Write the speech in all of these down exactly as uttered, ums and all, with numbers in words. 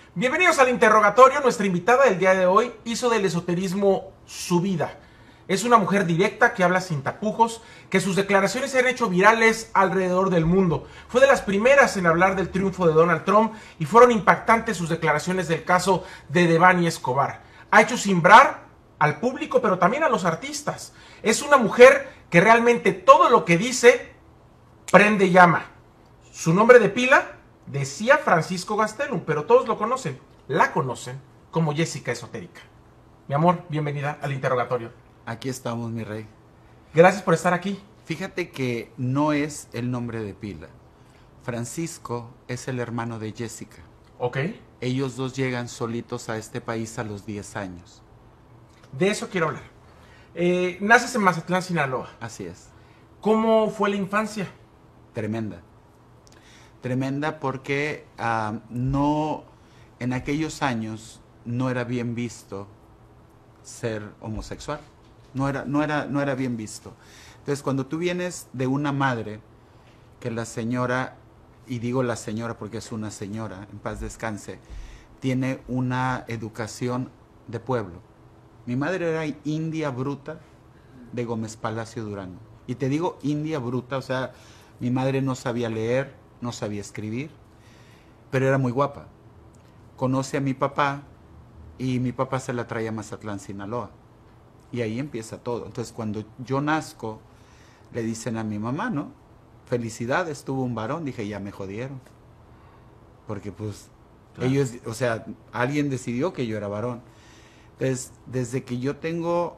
Bienvenidos al interrogatorio. Nuestra invitada del día de hoy hizo del esoterismo su vida. Es una mujer directa que habla sin tapujos, que sus declaraciones se han hecho virales alrededor del mundo. Fue de las primeras en hablar del triunfo de Donald Trump y fueron impactantes sus declaraciones del caso de Devani Escobar. Ha hecho simbrar al público, pero también a los artistas. Es una mujer que realmente todo lo que dice prende llama. Su nombre de pila decía Francisco Gastelum, pero todos lo conocen, la conocen como Jessica Esotérica. Mi amor, bienvenida al interrogatorio. Aquí estamos, mi rey. Gracias por estar aquí. Fíjate que no es el nombre de pila. Francisco es el hermano de Jessica. Ok. Ellos dos llegan solitos a este país a los diez años. De eso quiero hablar. Eh, naces en Mazatlán, Sinaloa. Así es. ¿Cómo fue la infancia? Tremenda. Tremenda porque uh, no, en aquellos años no era bien visto ser homosexual. No era, no era, no era bien visto. Entonces, cuando tú vienes de una madre que la señora, y digo la señora porque es una señora, en paz descanse, tiene una educación de pueblo. Mi madre era india bruta de Gómez Palacio Durango. Y te digo india bruta, o sea, mi madre no sabía leer, no sabía escribir, pero era muy guapa. Conoce a mi papá y mi papá se la trae a Mazatlán, Sinaloa. Y ahí empieza todo. Entonces, cuando yo nazco, le dicen a mi mamá, ¿no? Felicidades, tuvo un varón. Dije, ya me jodieron. Porque pues, claro, ellos, o sea, alguien decidió que yo era varón. Entonces, desde que yo tengo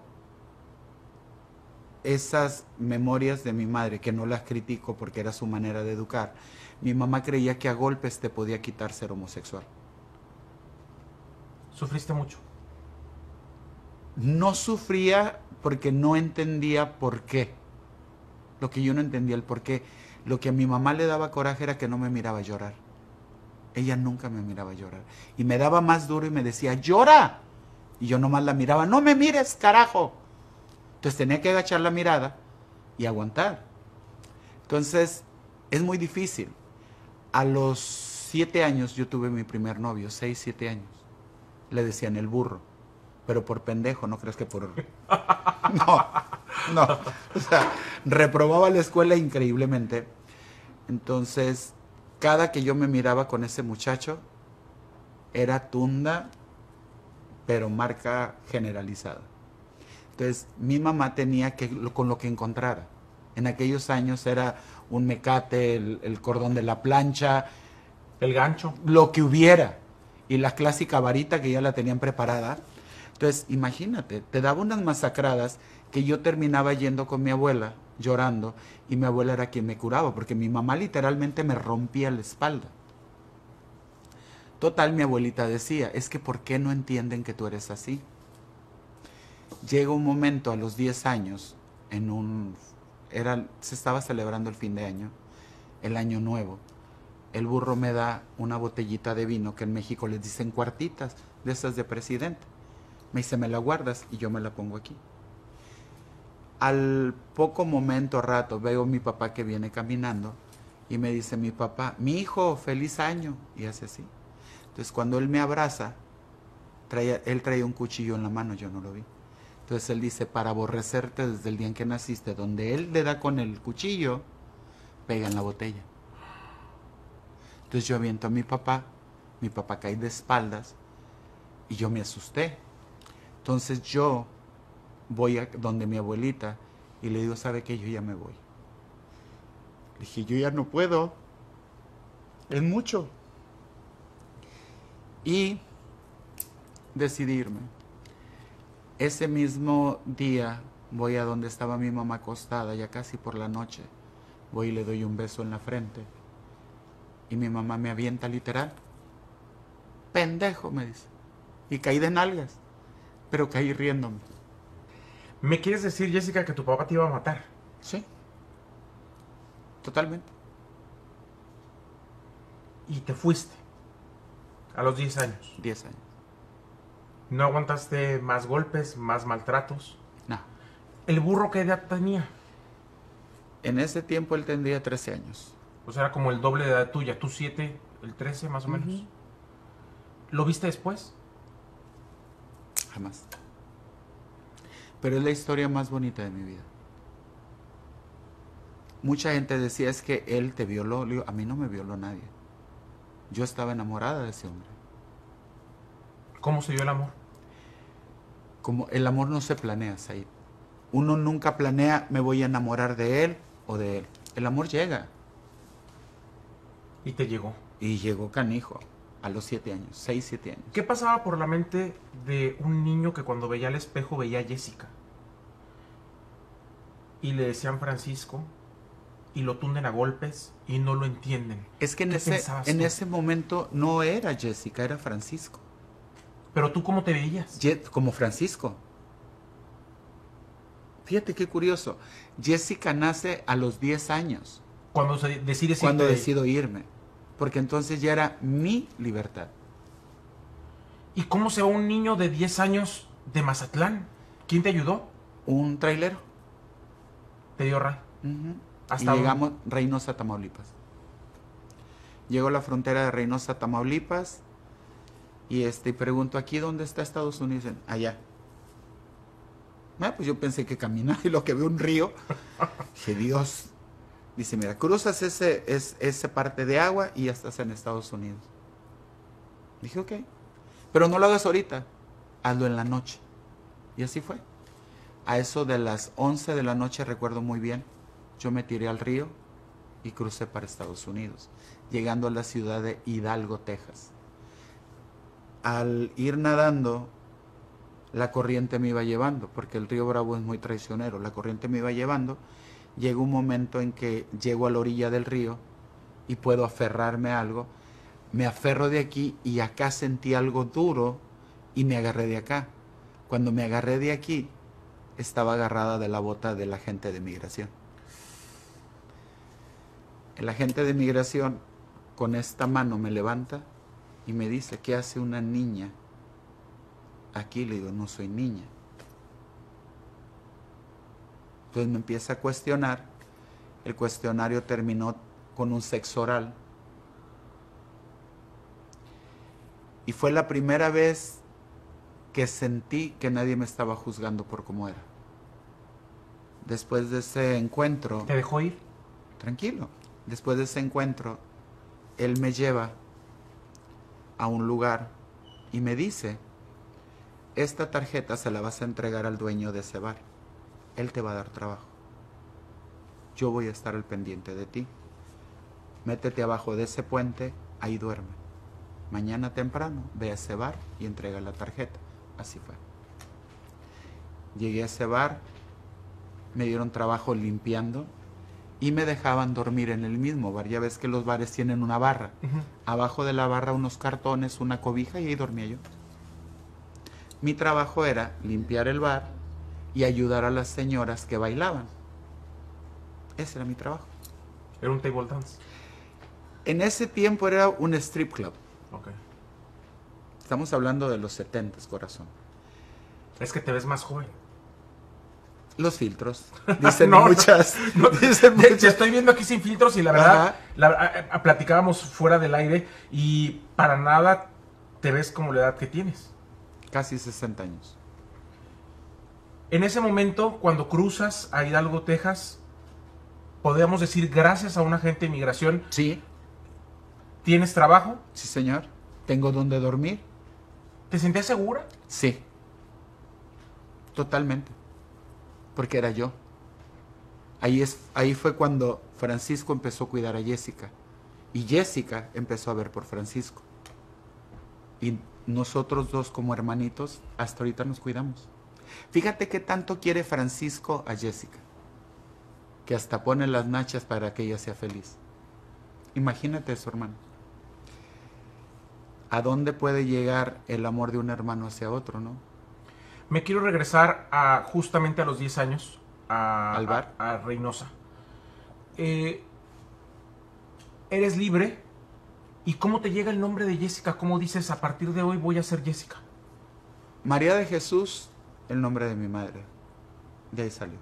esas memorias de mi madre, que no las critico porque era su manera de educar, mi mamá creía que a golpes te podía quitar ser homosexual. ¿Sufriste mucho? No sufría porque no entendía por qué. Lo que yo no entendía el por qué. Lo que a mi mamá le daba coraje era que no me miraba llorar. Ella nunca me miraba llorar. Y me daba más duro y me decía, ¡llora! Y yo nomás la miraba, ¡no me mires, carajo! Entonces tenía que agachar la mirada y aguantar. Entonces, es muy difícil. A los siete años yo tuve mi primer novio, seis, siete años. Le decían el burro. Pero por pendejo, no crees que por... No, no. O sea, reprobaba la escuela increíblemente. Entonces, cada que yo me miraba con ese muchacho, era tunda, pero marca generalizada. Entonces, mi mamá tenía que, con lo que encontrara. En aquellos años era un mecate, el, el cordón de la plancha. El gancho. Lo que hubiera. Y la clásica varita que ya la tenían preparada. Entonces, imagínate, te daba unas masacradas que yo terminaba yendo con mi abuela, llorando, y mi abuela era quien me curaba, porque mi mamá literalmente me rompía la espalda. Total, mi abuelita decía, es que ¿por qué no entienden que tú eres así? Llega un momento a los diez años, en un, era, se estaba celebrando el fin de año, el año nuevo. El burro me da una botellita de vino, que en México les dicen cuartitas, de esas de presidente. Me dice, me la guardas y yo me la pongo aquí. Al poco momento, rato, veo a mi papá que viene caminando y me dice mi papá, mi hijo, feliz año. Y hace así. Entonces, cuando él me abraza, traía, él traía un cuchillo en la mano, yo no lo vi. Entonces, él dice, para aborrecerte desde el día en que naciste, donde él le da con el cuchillo, pega en la botella. Entonces, yo aviento a mi papá, mi papá cae de espaldas y yo me asusté. Entonces yo voy a donde mi abuelita y le digo, ¿sabe qué? Yo ya me voy. Le dije, yo ya no puedo. Es mucho. Y decidí irme. Ese mismo día voy a donde estaba mi mamá acostada, ya casi por la noche. Voy y le doy un beso en la frente. Y mi mamá me avienta literal. Pendejo, me dice. Y caí de nalgas. Pero caí riéndome. ¿Me quieres decir, Jessica, que tu papá te iba a matar? Sí. Totalmente. Y te fuiste. A los diez años. diez años. ¿No aguantaste más golpes, más maltratos? No. ¿El burro qué edad tenía? En ese tiempo él tendría trece años. O sea, era como el doble de edad tuya. Tú siete, el trece más o menos. Uh-huh. ¿Lo viste después? Jamás. Pero es la historia más bonita de mi vida. Mucha gente decía, es que él te violó. Le digo, a mí no me violó nadie. Yo estaba enamorada de ese hombre. ¿Cómo se dio el amor? Como el amor no se planea, Said. Uno nunca planea, me voy a enamorar de él o de él. El amor llega. Y te llegó. Y llegó canijo, a los siete años, seis, siete años. ¿Qué pasaba por la mente de un niño que cuando veía al espejo veía a Jessica? Y le decían Francisco, y lo tunden a golpes, y no lo entienden. Es que en, ¿Qué ese, pensabas en tú? ese momento no era Jessica, era Francisco. ¿Pero tú cómo te veías? Je- como Francisco. Fíjate qué curioso. Jessica nace a los diez años. Cuando se decides Cuando irte- decido irme. Porque entonces ya era mi libertad. ¿Y cómo se va un niño de diez años de Mazatlán? ¿Quién te ayudó? Un trailero. Te dio ray. Ujú. ¿Hasta Y dónde? llegamos Reynosa, Tamaulipas. Llego a la frontera de Reynosa, Tamaulipas. Y este, y pregunto, ¿aquí dónde está Estados Unidos? Dicen, allá. Ah, pues yo pensé que caminaba y lo que veo un río. Dije, Dios. Dice, mira, cruzas ese, es, esa parte de agua y ya estás en Estados Unidos. Dije, ok. Pero no lo hagas ahorita. Hazlo en la noche. Y así fue. A eso de las once de la noche, recuerdo muy bien, yo me tiré al río y crucé para Estados Unidos, llegando a la ciudad de Hidalgo, Texas. Al ir nadando, la corriente me iba llevando, porque el río Bravo es muy traicionero, la corriente me iba llevando. Llega un momento en que llego a la orilla del río y puedo aferrarme a algo. Me aferro de aquí y acá sentí algo duro y me agarré de acá. Cuando me agarré de aquí, estaba agarrada de la bota del agente de migración. El agente de migración con esta mano me levanta y me dice, ¿qué hace una niña aquí? Le digo, no soy niña. Entonces me empieza a cuestionar. El cuestionario terminó con un sexo oral. Y fue la primera vez que sentí que nadie me estaba juzgando por cómo era. Después de ese encuentro... ¿Te dejó ir? Tranquilo. Después de ese encuentro, él me lleva a un lugar y me dice, esta tarjeta se la vas a entregar al dueño de ese bar. Él te va a dar trabajo. Yo voy a estar al pendiente de ti. Métete abajo de ese puente, ahí duerme. Mañana temprano, ve a ese bar y entrega la tarjeta. Así fue. Llegué a ese bar, me dieron trabajo limpiando y me dejaban dormir en el mismo bar. Ya ves que los bares tienen una barra. Uh-huh. Abajo de la barra unos cartones, una cobija y ahí dormía yo. Mi trabajo era limpiar el bar y ayudar a las señoras que bailaban. Ese era mi trabajo. Era un table dance. En ese tiempo era un strip club. Ok. Estamos hablando de los setentas, corazón. Es que te ves más joven. Los filtros. Dicen No, muchas. No, dicen te, muchas. te estoy viendo aquí sin filtros y la verdad, Ajá. la, a- a- platicábamos fuera del aire y para nada te ves como la edad que tienes. Casi sesenta años. En ese momento, cuando cruzas a Hidalgo, Texas, podríamos decir, gracias a un agente de migración, Sí, ¿tienes trabajo? sí señor. ¿Tengo donde dormir? ¿Te sentías segura? Sí. Totalmente. Porque era yo. Ahí, es, ahí fue cuando Francisco empezó a cuidar a Jessica. Y Jessica empezó a ver por Francisco. Y nosotros dos como hermanitos hasta ahorita nos cuidamos. Fíjate qué tanto quiere Francisco a Jessica. Que hasta pone las nachas para que ella sea feliz. Imagínate eso, hermano. ¿A dónde puede llegar el amor de un hermano hacia otro, no? Me quiero regresar a justamente a los diez años, a, ¿Al bar? a, a Reynosa. Eh, eres libre. ¿Y cómo te llega el nombre de Jessica? ¿Cómo dices, a partir de hoy voy a ser Jessica? María de Jesús, el nombre de mi madre. De ahí salió.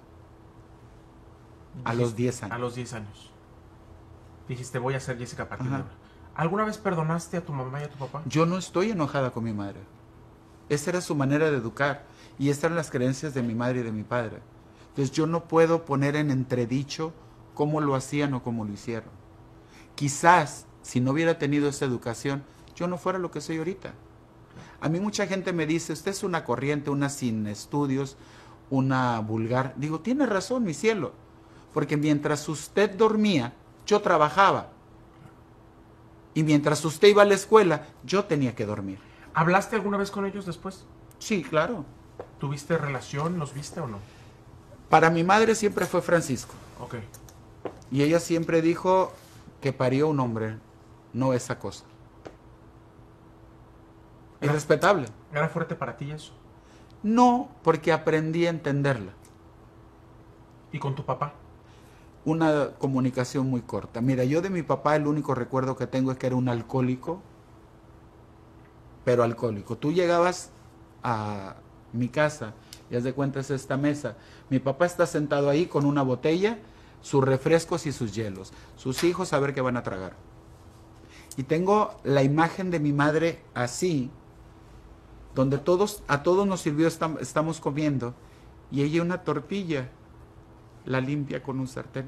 A Dijiste, los diez años. A los diez años. Dijiste, voy a ser Jessica a partir Ajá. de ahora. ¿Alguna vez perdonaste a tu mamá y a tu papá? Yo no estoy enojada con mi madre. Esa era su manera de educar. Y estas eran las creencias de mi madre y de mi padre. Entonces yo no puedo poner en entredicho cómo lo hacían o cómo lo hicieron. Quizás, si no hubiera tenido esa educación, yo no fuera lo que soy ahorita. A mí mucha gente me dice, usted es una corriente, una sin estudios, una vulgar. Digo, tiene razón, mi cielo. Porque mientras usted dormía, yo trabajaba. Y mientras usted iba a la escuela, yo tenía que dormir. ¿Hablaste alguna vez con ellos después? Sí, claro. ¿Tuviste relación? ¿Los viste o no? Para mi madre siempre fue Francisco. Ok. Y ella siempre dijo que parió un hombre, no esa cosa. Es Era- respetable. ¿Era fuerte para ti eso? No, porque aprendí a entenderla. ¿Y con tu papá? Una comunicación muy corta. Mira, yo de mi papá el único recuerdo que tengo es que era un alcohólico, pero alcohólico. Tú llegabas a mi casa y haz de cuentas esta mesa. Mi papá está sentado ahí con una botella, sus refrescos y sus hielos. Sus hijos a ver qué van a tragar. Y tengo la imagen de mi madre así, donde todos, a todos nos sirvió, estam- estamos comiendo, y ella una tortilla la limpia con un sartén.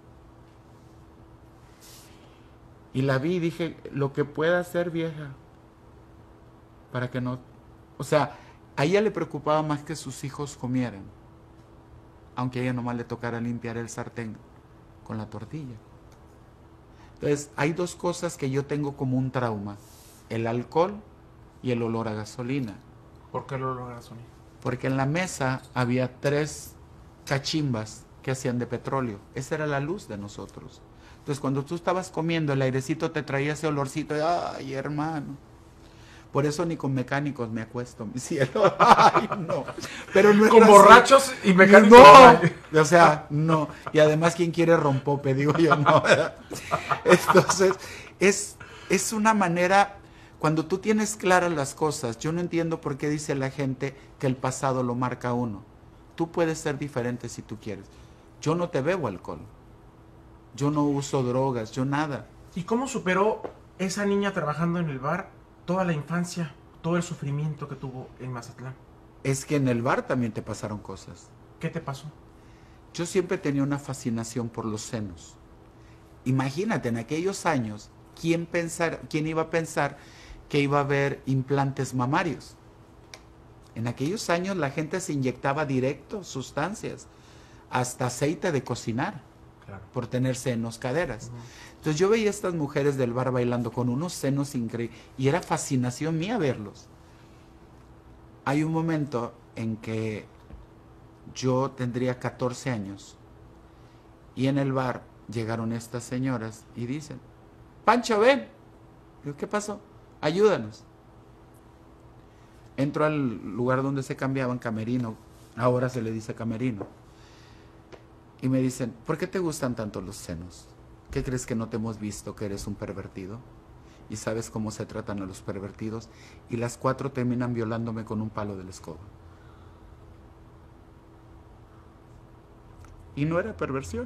Y la vi y dije, lo que pueda hacer, vieja, para que no... O sea, a ella le preocupaba más que sus hijos comieran, aunque a ella nomás le tocara limpiar el sartén con la tortilla. Entonces, hay dos cosas que yo tengo como un trauma, el alcohol y el olor a gasolina. ¿Por qué lo logras, Sony? Porque en la mesa había tres cachimbas que hacían de petróleo. Esa era la luz de nosotros. Entonces, cuando tú estabas comiendo, el airecito te traía ese olorcito de, ay, hermano. Por eso ni con mecánicos me acuesto, mi cielo. Ay, no. Pero no es Con así. borrachos y mecánicos. No, o sea, no. Y además, ¿quién quiere rompope? Digo yo, no. ¿Verdad? Entonces, es, es una manera, cuando tú tienes claras las cosas, yo no entiendo por qué dice la gente que el pasado lo marca a uno. Tú puedes ser diferente si tú quieres. Yo no te bebo alcohol. Yo no uso drogas, yo nada. ¿Y cómo superó esa niña trabajando en el bar toda la infancia, todo el sufrimiento que tuvo en Mazatlán? Es que en el bar también te pasaron cosas. ¿Qué te pasó? Yo siempre tenía una fascinación por los senos. Imagínate, en aquellos años, ¿quién, pensar, quién iba a pensar que iba a haber implantes mamarios? En aquellos años la gente se inyectaba directo sustancias, hasta aceite de cocinar, Claro. por tener senos, caderas. Ujú. Entonces yo veía a estas mujeres del bar bailando con unos senos increíbles y era fascinación mía verlos. Hay un momento en que yo tendría catorce años y en el bar llegaron estas señoras y dicen, Pancho, ven. Digo, ¿qué pasó? Ayúdanos. Entro al lugar donde se cambiaban, camerino, ahora se le dice camerino. Y me dicen, ¿por qué te gustan tanto los senos? ¿Qué crees que no te hemos visto, que eres un pervertido? ¿Y sabes cómo se tratan a los pervertidos? Y las cuatro terminan violándome con un palo de la escoba. Y no era perversión.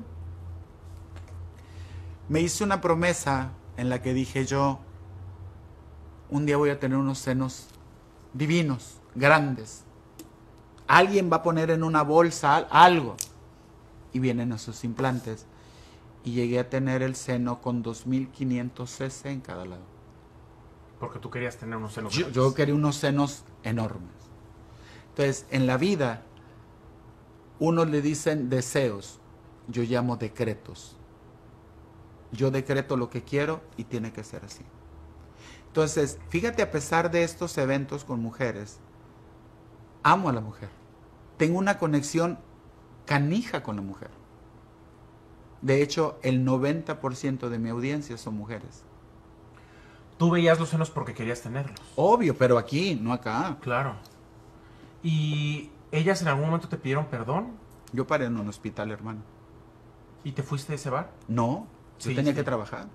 Me hice una promesa en la que dije yo, un día voy a tener unos senos divinos, grandes. Alguien va a poner en una bolsa algo. Y vienen esos implantes. Y llegué a tener el seno con dos mil quinientos cc en cada lado. Porque tú querías tener unos senos Yo, grandes. yo quería unos senos enormes. Entonces, en la vida, unos le dicen deseos, yo llamo decretos. Yo decreto lo que quiero y tiene que ser así. Entonces, fíjate, a pesar de estos eventos con mujeres, amo a la mujer. Tengo una conexión canija con la mujer. De hecho, el noventa por ciento de mi audiencia son mujeres. Tú veías los senos porque querías tenerlos. Obvio, pero aquí, no acá. Claro. ¿Y ellas en algún momento te pidieron perdón? Yo paré en un hospital, hermano. ¿Y te fuiste de ese bar? No, yo Sí, tenía sí. que trabajar.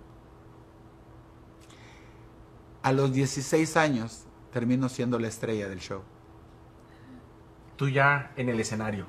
A los dieciséis años termino siendo la estrella del show. Tú ya en el escenario.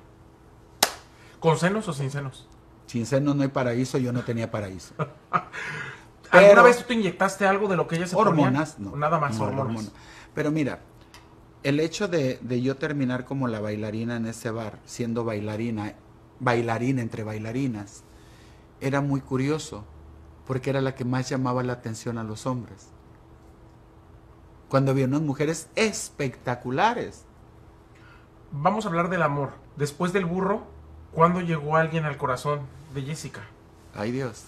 ¿Con senos o sin senos? Sin senos no hay paraíso, yo no tenía paraíso. ¿Alguna Pero- vez tú te inyectaste algo de lo que ella se Hormonas, ponía? no. Nada más, No, hormonas. hormona. Pero mira, el hecho de, de yo terminar como la bailarina en ese bar, siendo bailarina, bailarina entre bailarinas, era muy curioso, porque era la que más llamaba la atención a los hombres. Cuando había unas mujeres espectaculares. Vamos a hablar del amor. Después del burro, ¿cuándo llegó alguien al corazón de Jessica? Ay Dios.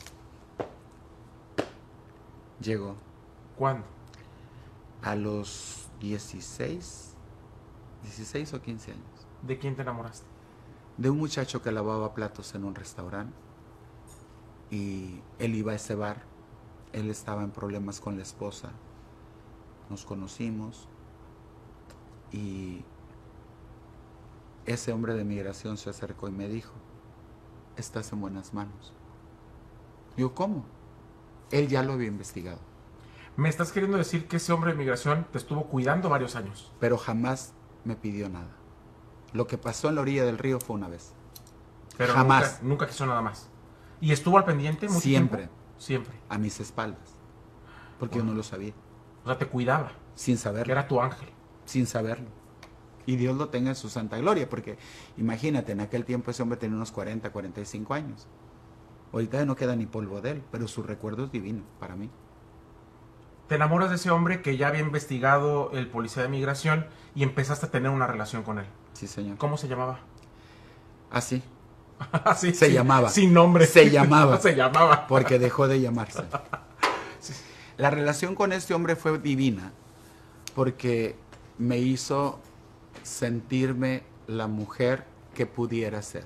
Llegó ¿Cuándo? a los dieciséis, dieciséis o quince años. ¿De quién te enamoraste? De un muchacho que lavaba platos en un restaurante. Y él iba a ese bar. Él estaba en problemas con la esposa. Nos conocimos. Y ese hombre de migración se acercó y me dijo: estás en buenas manos. Yo, ¿cómo? Él ya lo había investigado, Me estás queriendo decir que ese hombre de migración te estuvo cuidando varios años. pero jamás me pidió nada. Lo que pasó en la orilla del río fue una vez. Pero Jamás. Nunca, nunca quiso nada más. ¿Y estuvo al pendiente mucho Siempre. tiempo? Siempre. A mis espaldas. Porque yo no lo sabía. O sea, te cuidaba. Sin Que saberlo. era tu ángel. Sin saberlo. Y Dios lo tenga en su santa gloria. Porque imagínate, en aquel tiempo ese hombre tenía unos cuarenta, cuarenta y cinco años. Ahorita ya no queda ni polvo de él. Pero su recuerdo es divino para mí. Te enamoras de ese hombre que ya había investigado el policía de migración y empezaste a tener una relación con él. Sí, señor. ¿Cómo se llamaba? Así. Así, Se sin- llamaba. Sin nombre. Se llamaba. Se llamaba. Porque dejó de llamarse. La relación con este hombre fue divina, porque me hizo sentirme la mujer que pudiera ser.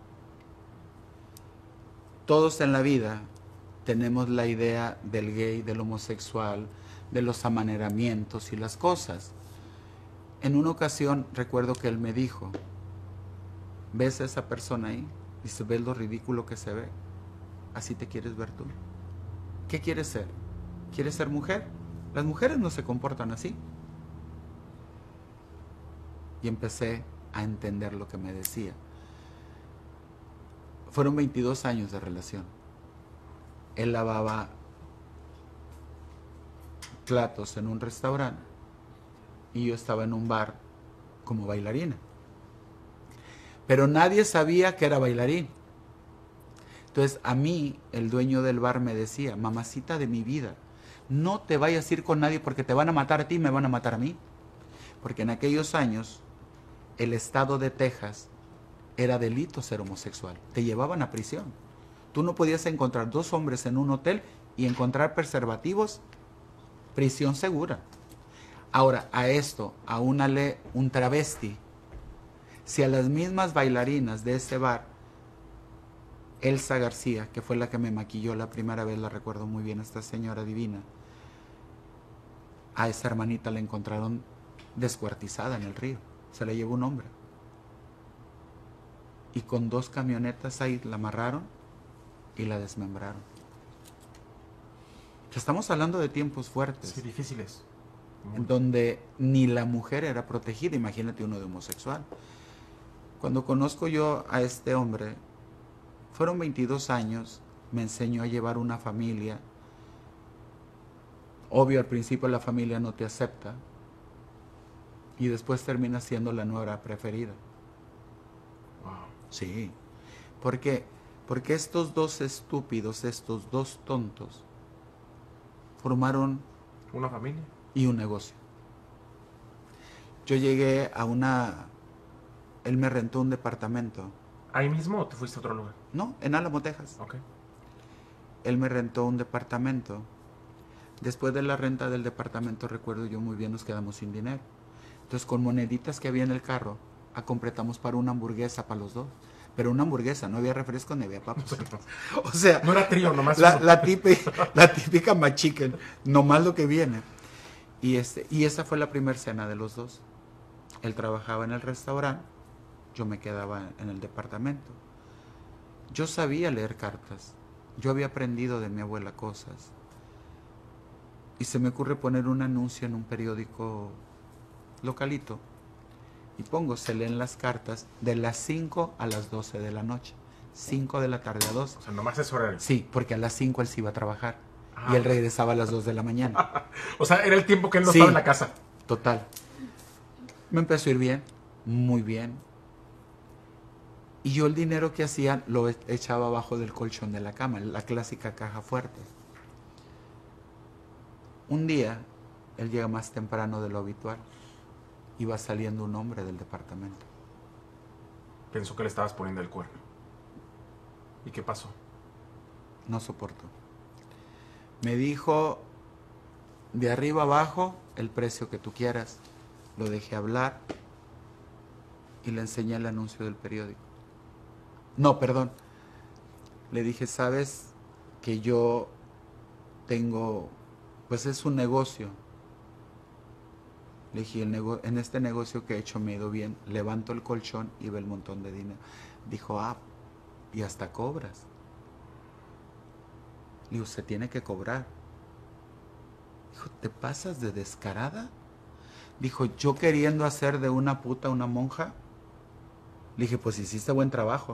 Todos en la vida tenemos la idea del gay, del homosexual, de los amaneramientos y las cosas. En una ocasión recuerdo que él me dijo: ¿ves a esa persona ahí? Dice, ¿ves lo ridículo que se ve? ¿Así te quieres ver tú? ¿Qué quieres ser? ¿Quieres ser mujer? Las mujeres no se comportan así. Y empecé a entender lo que me decía. Fueron veintidós años de relación. Él lavaba platos en un restaurante y yo estaba en un bar como bailarina. Pero nadie sabía que era bailarín. Entonces a mí el dueño del bar me decía: mamacita de mi vida, no te vayas a ir con nadie porque te van a matar a ti y me van a matar a mí. Porque en aquellos años el estado de Texas era delito ser homosexual. Te llevaban a prisión. Tú no podías encontrar dos hombres en un hotel y encontrar preservativos. Prisión segura. Ahora, a esto, aúnale un travesti. Si a las mismas bailarinas de ese bar, Elsa García, que fue la que me maquilló la primera vez, la recuerdo muy bien, esta señora divina, a esa hermanita la encontraron descuartizada en el río. Se la llevó un hombre. Y con dos camionetas ahí la amarraron y la desmembraron. Estamos hablando de tiempos fuertes. Sí, difíciles. En donde ni la mujer era protegida. Imagínate uno de homosexual. Cuando conozco yo a este hombre, fueron veintidós años, me enseñó a llevar una familia. Obvio, al principio la familia no te acepta y después termina siendo la nuera preferida. Wow. Sí. ¿Por qué? Porque estos dos estúpidos, estos dos tontos, formaron ¿Una familia? y un negocio. Yo llegué a una... Él me rentó un departamento. ¿Ahí mismo o te fuiste a otro lugar? No, en Álamo, Texas. Ok. Él me rentó un departamento. Después de la renta del departamento, recuerdo yo muy bien, nos quedamos sin dinero. Entonces, con moneditas que había en el carro, completamos para una hamburguesa para los dos. Pero una hamburguesa, no había refresco ni había papas. O sea, No era trío, nomás la, eso. la, típica, la típica McChicken, nomás lo que viene. Y, este, y esa fue la primera cena de los dos. Él trabajaba en el restaurante, yo me quedaba en el departamento. Yo sabía leer cartas, yo había aprendido de mi abuela cosas. Y se me ocurre poner un anuncio en un periódico localito. Y pongo, se leen las cartas de las cinco a las doce de la noche. cinco de la tarde a doce. O sea, nomás es horario. Sí, porque a las cinco él se iba a trabajar. Y él regresaba a las dos de la mañana. O sea, era el tiempo que él no Sí. estaba en la casa. Total. Me empezó a ir bien, muy bien. Y yo el dinero que hacía lo e- echaba abajo del colchón de la cama, la clásica caja fuerte. Un día, él llega más temprano de lo habitual. Iba saliendo un hombre del departamento. Pensó que le estabas poniendo el cuerno. ¿Y qué pasó? No soportó. Me dijo, de arriba abajo, el precio que tú quieras. Lo dejé hablar y le enseñé el anuncio del periódico. No, perdón. Le dije, ¿sabes que yo tengo, pues es un negocio? Le dije, el nego- en este negocio que he hecho me ha ido bien. Levanto el colchón y ve el montón de dinero. Dijo, ah, y hasta cobras. Le digo, se tiene que cobrar. Dijo, ¿te pasas de descarada? Dijo, yo queriendo hacer de una puta una monja. Le dije, pues hiciste buen trabajo.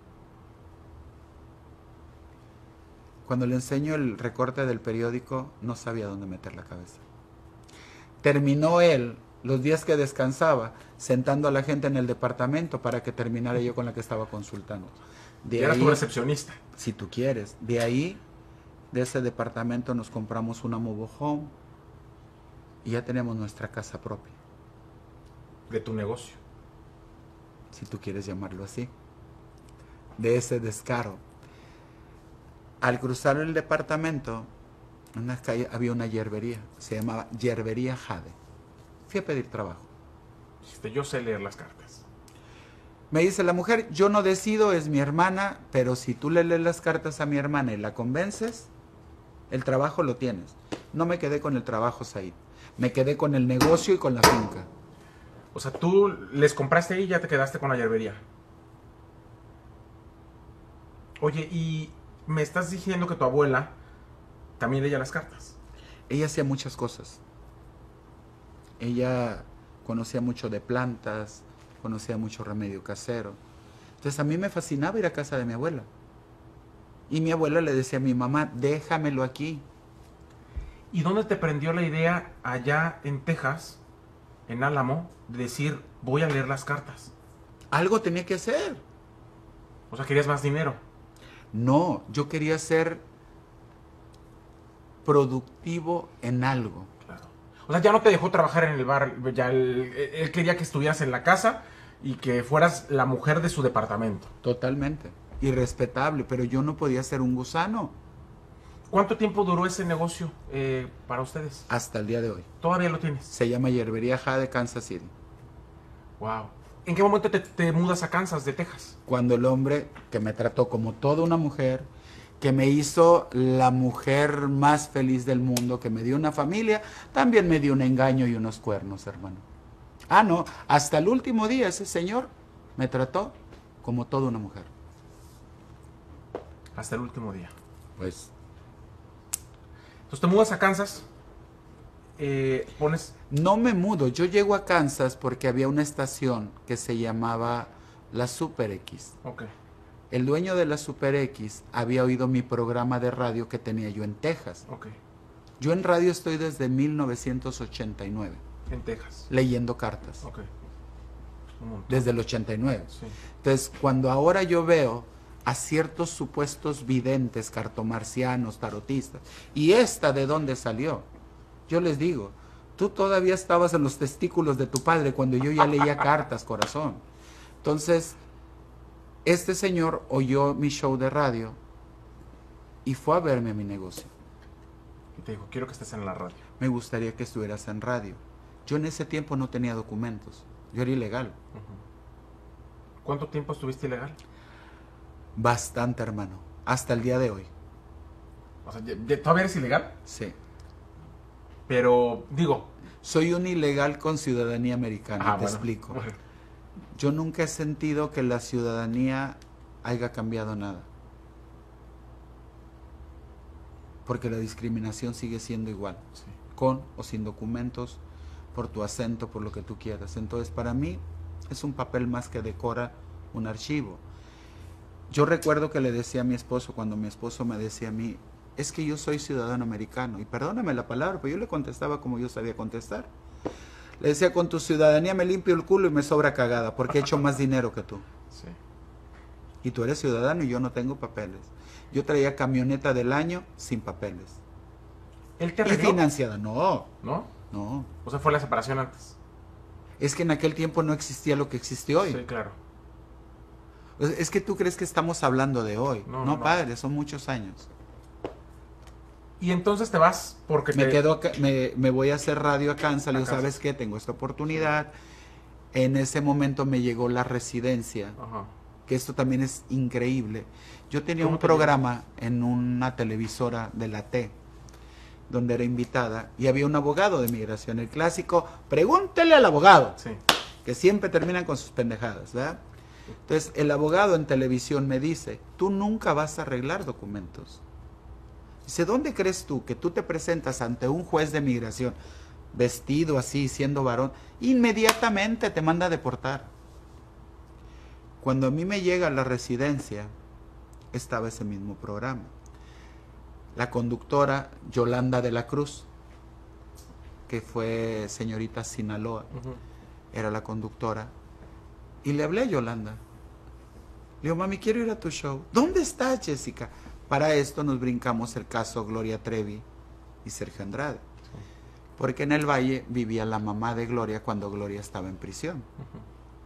Cuando le enseño el recorte del periódico, no sabía dónde meter la cabeza. Terminó él, los días que descansaba, sentando a la gente en el departamento para que terminara yo con la que estaba consultando. De Y eras ahí- tu recepcionista. Si tú quieres. De ahí, de ese departamento nos compramos una mobile home y ya tenemos nuestra casa propia, De tu negocio. si tú quieres llamarlo así. De ese descaro. Al cruzar el departamento, en una calle había una hierbería, se llamaba Hierbería Jade. Fui a pedir trabajo. Dijiste, yo sé leer las cartas. Me dice la mujer, yo no decido, es mi hermana, pero si tú le lees las cartas a mi hermana y la convences, el trabajo lo tienes. No me quedé con el trabajo, Said. Me quedé con el negocio y con la finca. O sea, tú les compraste ahí y ya te quedaste con la hierbería. Oye, y me estás diciendo que tu abuela también leía las cartas. Ella hacía muchas cosas. Ella conocía mucho de plantas, conocía mucho remedio casero. Entonces a mí me fascinaba ir a casa de mi abuela. Y mi abuela le decía a mi mamá, déjamelo aquí. ¿Y dónde te prendió la idea allá en Texas, en Álamo, de decir, voy a leer las cartas? Algo tenía que hacer. O sea, querías más dinero. No, yo quería ser productivo en algo. Claro. O sea, ya no te dejó trabajar en el bar, ya él, él quería que estuvieras en la casa y que fueras la mujer de su departamento. Totalmente. Irrespetable, pero yo no podía ser un gusano ¿Cuánto tiempo duró ese negocio eh, para ustedes? hasta el día de hoy. ¿Todavía lo tienes? Se llama Hierbería Jade Kansas City. Wow. ¿En qué momento te, te mudas a Kansas, de Texas? Cuando el hombre que me trató como toda una mujer, que me hizo la mujer más feliz del mundo, que me dio una familia, también me dio un engaño y unos cuernos, hermano. Ah, no, hasta el último día ese señor me trató como toda una mujer. Hasta el último día. Pues Entonces te mudas a Kansas, eh, pones... no me mudo, yo llego a Kansas porque había una estación que se llamaba la Super X. Ok. El dueño de la Super X había oído mi programa de radio que tenía yo en Texas. Ok. Yo en radio estoy desde mil novecientos ochenta y nueve, En Texas. leyendo cartas. Ok. Un montón. Desde el ochenta y nueve. Sí. Entonces, cuando ahora yo veo a ciertos supuestos videntes, cartomarcianos, tarotistas, ¿y esta de dónde salió? Yo les digo, tú todavía estabas en los testículos de tu padre cuando yo ya leía cartas, corazón. Entonces, este señor oyó mi show de radio y fue a verme a mi negocio. Y te dijo, quiero que estés en la radio. Me gustaría que estuvieras en radio. Yo en ese tiempo no tenía documentos, yo era ilegal. Ujú. ¿Cuánto tiempo estuviste ilegal? Bastante, hermano, hasta el día de hoy. O sea, ya- ya- todavía eres ilegal, Sí. pero digo... Soy un ilegal con ciudadanía americana, ah, te bueno. explico. Bueno. Yo nunca he sentido que la ciudadanía haya cambiado nada. Porque la discriminación sigue siendo igual, Sí. con o sin documentos, por tu acento, por lo que tú quieras. Entonces, para mí es un papel más que decora un archivo. Yo recuerdo que le decía a mi esposo, cuando mi esposo me decía a mí, es que yo soy ciudadano americano. Y perdóname la palabra, pero yo le contestaba como yo sabía contestar. Le decía, con tu ciudadanía me limpio el culo y me sobra cagada, porque he hecho más dinero que tú. Sí. Y tú eres ciudadano y yo no tengo papeles. Yo traía camioneta del año sin papeles. ¿Él te Y arregló? financiada, no, ¿No? no. O sea, fue la separación antes. Es que en aquel tiempo no existía lo que existe hoy. Sí, claro. O sea, es que tú crees que estamos hablando de hoy. No, No, no, no. padre, son muchos años. Y entonces te vas porque Me te... quedo acá- me, me voy a hacer radio a Kansas. Le A digo, Kansas. ¿sabes qué? Tengo esta oportunidad. En ese momento me llegó la residencia, Ajá. que esto también es increíble. Yo tenía ¿Cómo un te programa en una televisora de la T, donde era invitada, y había un abogado de migración, el clásico, pregúntele al abogado, Sí. que siempre terminan con sus pendejadas, ¿verdad? Entonces, el abogado en televisión me dice, tú nunca vas a arreglar documentos. Dice, ¿dónde crees tú que tú te presentas ante un juez de migración, vestido así, siendo varón, inmediatamente te manda a deportar? Cuando a mí me llega a la residencia, estaba ese mismo programa. La conductora Yolanda de la Cruz, que fue señorita Sinaloa, Ujú. era la conductora. Y le hablé a Yolanda. Le digo, mami, quiero ir a tu show. ¿Dónde estás, Jessica? Para esto nos brincamos el caso Gloria Trevi y Sergio Andrade. Porque en el Valle vivía la mamá de Gloria cuando Gloria estaba en prisión. Ujú.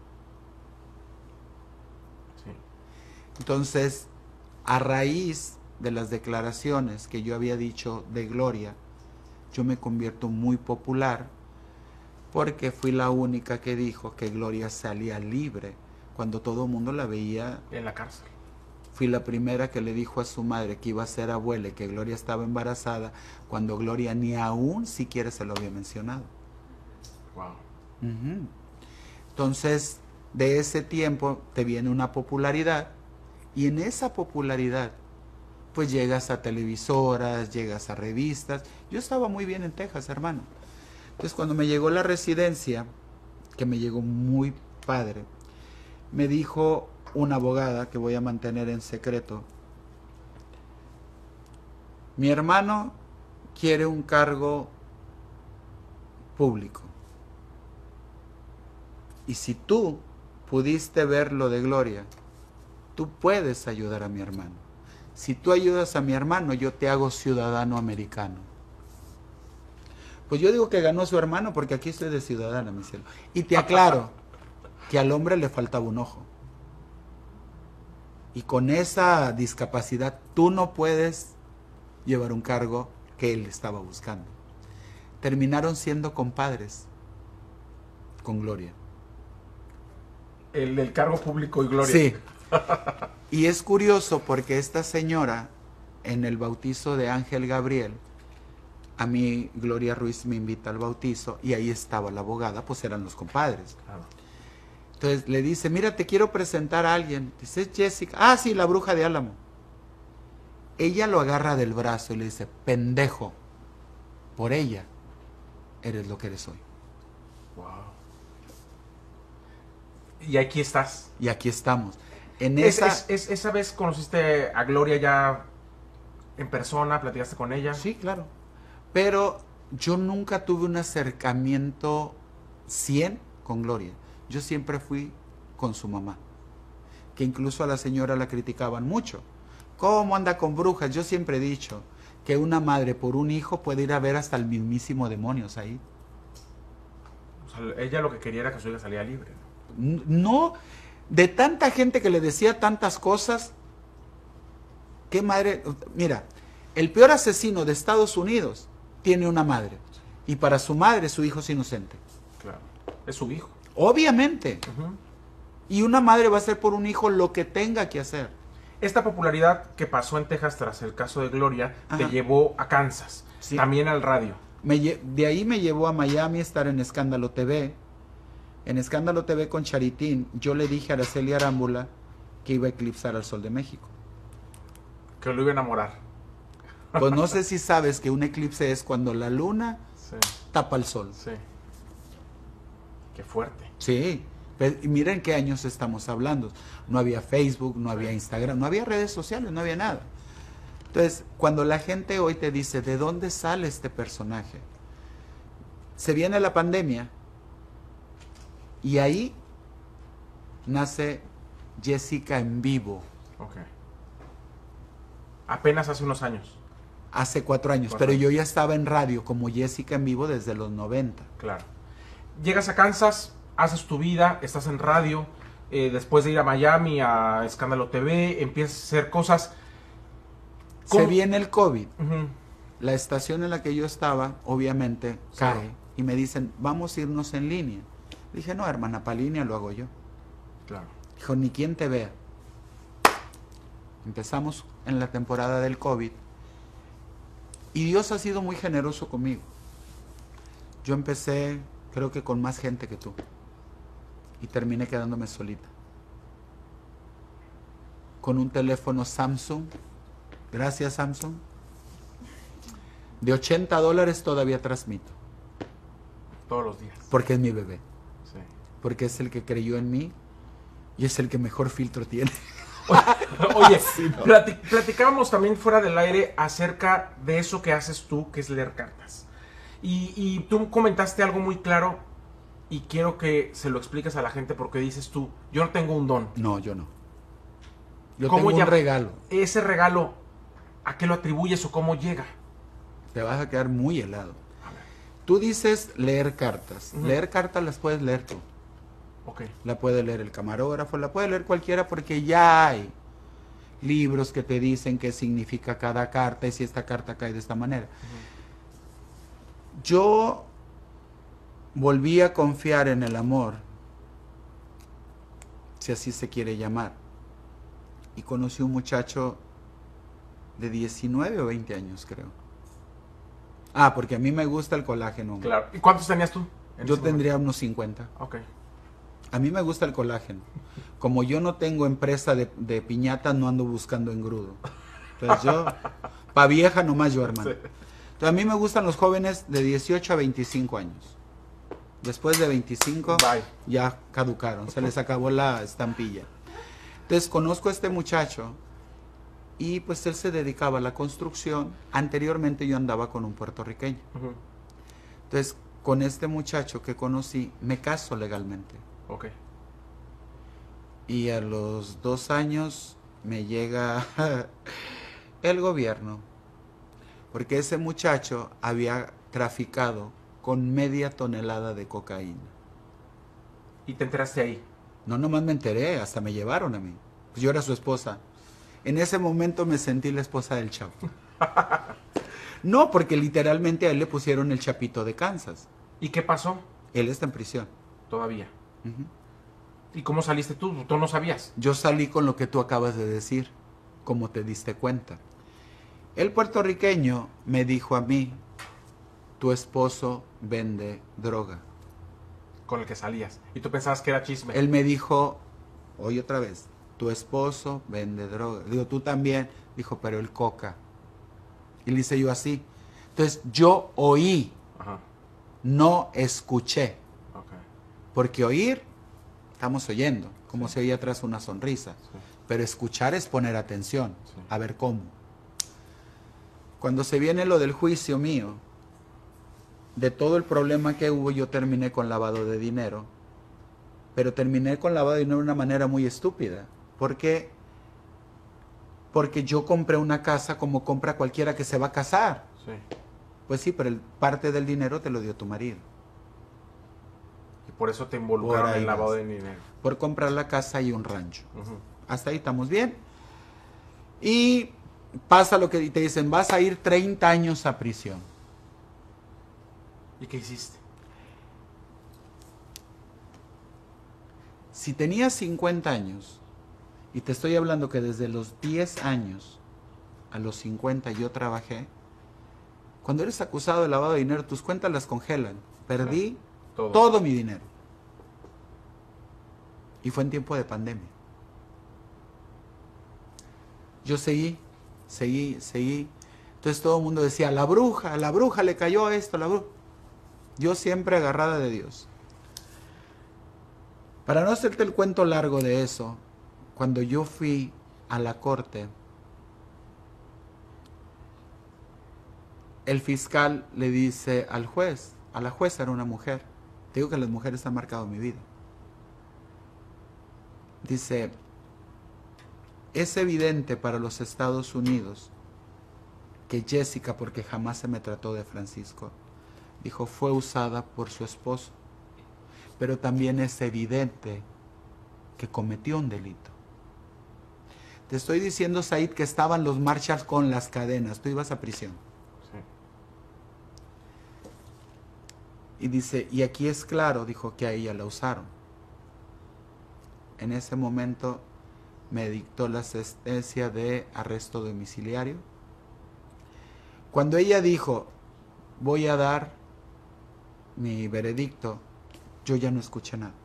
Sí. Entonces, a raíz de las declaraciones que yo había dicho de Gloria, yo me convierto muy popular porque fui la única que dijo que Gloria salía libre cuando todo el mundo la veía. En la cárcel. Fui la primera que le dijo a su madre que iba a ser abuela y que Gloria estaba embarazada cuando Gloria ni aún siquiera se lo había mencionado. Wow. Ujú. Entonces, de ese tiempo te viene una popularidad y en esa popularidad pues llegas a televisoras, llegas a revistas. Yo estaba muy bien en Texas, hermano. Entonces, cuando me llegó la residencia, que me llegó muy padre, me dijo una abogada que voy a mantener en secreto, mi hermano quiere un cargo público. Y si tú pudiste ver lo de Gloria, tú puedes ayudar a mi hermano. Si tú ayudas a mi hermano, yo te hago ciudadano americano. Pues yo digo que ganó su hermano porque aquí estoy de ciudadana, mi cielo. Y te aclaro que al hombre le faltaba un ojo. Y con esa discapacidad tú no puedes llevar un cargo que él estaba buscando. Terminaron siendo compadres con Gloria. El del cargo público y Gloria. Sí. Y es curioso porque esta señora, en el bautizo de Ángel Gabriel, a mí Gloria Ruiz me invita al bautizo y ahí estaba la abogada, pues eran los compadres. Claro. Entonces le dice, mira, te quiero presentar a alguien. Dice, es Jessica. Ah, sí, la bruja de Álamo. Ella lo agarra del brazo y le dice, pendejo, por ella eres lo que eres hoy. Wow. Y aquí estás. Y aquí estamos. En Es- esa... es- es- esa vez conociste a Gloria ya en persona, platicaste con ella. Sí, claro. Pero yo nunca tuve un acercamiento cien con Gloria. Yo siempre fui con su mamá. Que incluso a la señora la criticaban mucho. ¿Cómo anda con brujas? Yo siempre he dicho que una madre por un hijo puede ir a ver hasta el mismísimo demonios ahí. O sea, ella lo que quería era que su hija saliera libre. N- No, de tanta gente que le decía tantas cosas, qué madre, mira, el peor asesino de Estados Unidos tiene una madre, y para su madre su hijo es inocente, Claro. Es su hijo. obviamente, Ujú. y una madre va a hacer por un hijo lo que tenga que hacer. Esta popularidad que pasó en Texas tras el caso de Gloria te Ajá. llevó a Kansas, Sí. también al radio. Me lle- de ahí me llevó a Miami a estar en Escándalo T V. En Escándalo T V con Charitín, yo le dije a Araceli Arámbula que iba a eclipsar al Sol de México. Que lo iba a enamorar. Pues no sé si sabes que un eclipse es cuando la luna Sí, tapa el sol. sí. Qué fuerte. Sí, pero y miren qué años estamos hablando. No había Facebook, no había Sí. Instagram, no había redes sociales, no había nada. Entonces, cuando la gente hoy te dice, ¿de dónde sale este personaje? Se viene la pandemia y ahí nace Jessica en vivo. Ok. Apenas hace unos años. Hace cuatro años, Cuatro pero años. yo ya estaba en radio como Jessica en vivo desde los noventa. Claro. Llegas a Kansas, haces tu vida, estás en radio, eh, después de ir a Miami, a Escándalo T V, empiezas a hacer cosas. Se ¿Cómo? viene el COVID. Ujú. La estación en la que yo estaba, obviamente, Sí. cae y me dicen, vamos a irnos en línea. Dije, no, hermana, para línea lo hago yo. Claro. Dijo, ni quien te vea. Empezamos en la temporada del COVID y Dios ha sido muy generoso conmigo. Yo empecé, creo que con más gente que tú, y terminé quedándome solita. Con un teléfono Samsung, gracias Samsung, de ochenta dólares todavía transmito, Todos los días. porque es mi bebé, Sí. porque es el que creyó en mí y es el que mejor filtro tiene. Oye, Sí, no. plati- platicábamos también fuera del aire acerca de eso que haces tú, que es leer cartas. Y, y tú comentaste algo muy claro y quiero que se lo expliques a la gente porque dices tú, yo no tengo un don. No, yo no. Yo ¿Cómo tengo un llama- regalo. Ese regalo, ¿a qué lo atribuyes o cómo llega? Te vas a quedar muy helado. A ver. Tú dices leer cartas. Ujú. Leer cartas las puedes leer tú. Ok. La puede leer el camarógrafo, la puede leer cualquiera porque ya hay libros que te dicen qué significa cada carta y si esta carta cae de esta manera. Yo volví a confiar en el amor, si así se quiere llamar, y conocí un muchacho de diecinueve o veinte años, creo. Ah, porque a mí me gusta el colágeno. Claro. ¿Y cuántos tenías tú? en Yo ese tendría unos cincuenta. momento? Ok. A mí me gusta el colágeno. Como yo no tengo empresa de, de piñata, no ando buscando engrudo. Entonces yo, pa' vieja nomás yo, hermano. Sí. Entonces a mí me gustan los jóvenes de dieciocho a veinticinco años. Después de veinticinco, Bye. ya caducaron, se les acabó la estampilla. Entonces conozco a este muchacho y pues él se dedicaba a la construcción. Anteriormente yo andaba con un puertorriqueño. Ujú. Entonces con este muchacho que conocí, me caso legalmente. Ok. Y a los dos años me llega el gobierno, porque ese muchacho había traficado con media tonelada de cocaína. ¿Y te enteraste ahí? No nomás me enteré, hasta me llevaron a mí. Pues yo era su esposa. En ese momento me sentí la esposa del Chapo. No, porque literalmente a él le pusieron el Chapito de Kansas. ¿Y qué pasó? Él está en prisión. Todavía. Ujú. ¿Y cómo saliste tú? Tú no sabías. Yo salí con lo que tú acabas de decir, como te diste cuenta. El puertorriqueño me dijo a mí, tu esposo vende droga. Con el que salías. Y tú pensabas que era chisme. Él me dijo, oye otra vez, tu esposo vende droga. Digo, tú también. Dijo, pero el coca. Y le hice yo así. Entonces yo oí, Ajá. no escuché. Ok. Porque oír, estamos oyendo, como Sí. se oye atrás una sonrisa. Sí. Pero escuchar es poner atención, Sí. a ver cómo. Cuando se viene lo del juicio mío, de todo el problema que hubo, yo terminé con lavado de dinero. Pero terminé con lavado de dinero de una manera muy estúpida. ¿Por qué? Porque yo compré una casa como compra cualquiera que se va a casar. Sí. Pues sí, pero el, parte del dinero te lo dio tu marido. Y por eso te involucraron Por ahí en el lavado vas. de dinero. Por comprar la casa y un rancho. Ujú. Hasta ahí estamos bien. Y pasa lo que te dicen, vas a ir treinta años a prisión. ¿Y qué hiciste? Si tenías cincuenta años, y te estoy hablando que desde los diez años a los cincuenta yo trabajé, cuando eres acusado de lavado de dinero, tus cuentas las congelan. Perdí Todo. todo mi dinero. Y fue en tiempo de pandemia. Yo seguí, seguí, seguí. Entonces todo el mundo decía, la bruja, la bruja le cayó a esto, la bruja. Yo siempre agarrada de Dios. Para no hacerte el cuento largo de eso, cuando yo fui a la corte, el fiscal le dice al juez, a la jueza, era una mujer, te digo que las mujeres han marcado mi vida. Dice, es evidente para los Estados Unidos que Jessica, porque jamás se me trató de Francisco, dijo, fue usada por su esposo. Pero también es evidente que cometió un delito. Te estoy diciendo, Said, que estaban los Marshalls con las cadenas. Tú ibas a prisión. Sí. Y dice, y aquí es claro, dijo, que a ella la usaron. En ese momento me dictó la sentencia de arresto domiciliario. Cuando ella dijo, voy a dar mi veredicto, yo ya no escuché nada.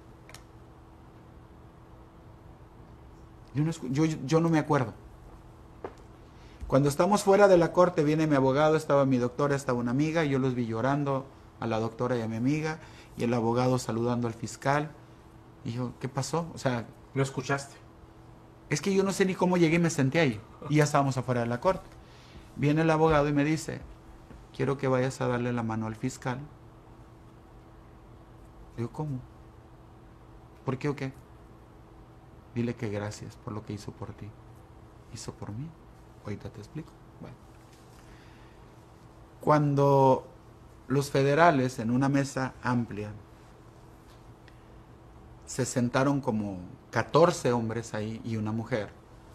Yo no, yo, yo no me acuerdo. Cuando estamos fuera de la corte, viene mi abogado, estaba mi doctora, estaba una amiga, y yo los vi llorando, a la doctora y a mi amiga, y el abogado saludando al fiscal. Y yo, ¿qué pasó? O sea... ¿No escuchaste? Es que yo no sé ni cómo llegué y me senté ahí. Y ya estábamos afuera de la corte. Viene el abogado y me dice, quiero que vayas a darle la mano al fiscal. Digo, ¿cómo? ¿Por qué o qué? Dile que gracias por lo que hizo por ti. Hizo por mí. Ahorita te explico. Bueno. Cuando los federales en una mesa amplia se sentaron como catorce hombres ahí y una mujer,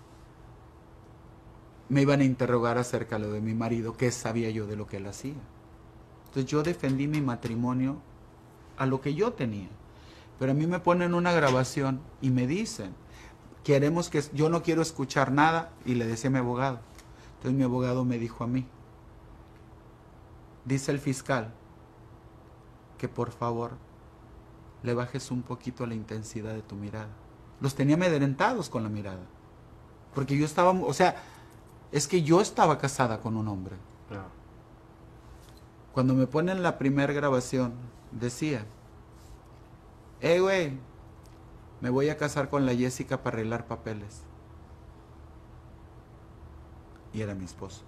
me iban a interrogar acerca de lo de mi marido, qué sabía yo de lo que él hacía. Entonces yo defendí mi matrimonio a lo que yo tenía. Pero a mí me ponen una grabación y me dicen, queremos que, yo no quiero escuchar nada, y le decía a mi abogado. Entonces mi abogado me dijo a mí, dice el fiscal, que por favor le bajes un poquito la intensidad de tu mirada. Los tenía amedrentados con la mirada. Porque yo estaba, o sea, es que yo estaba casada con un hombre. Claro. Cuando me ponen la primera grabación, decía, hey, güey, me voy a casar con la Jessica para arreglar papeles. Y era mi esposo.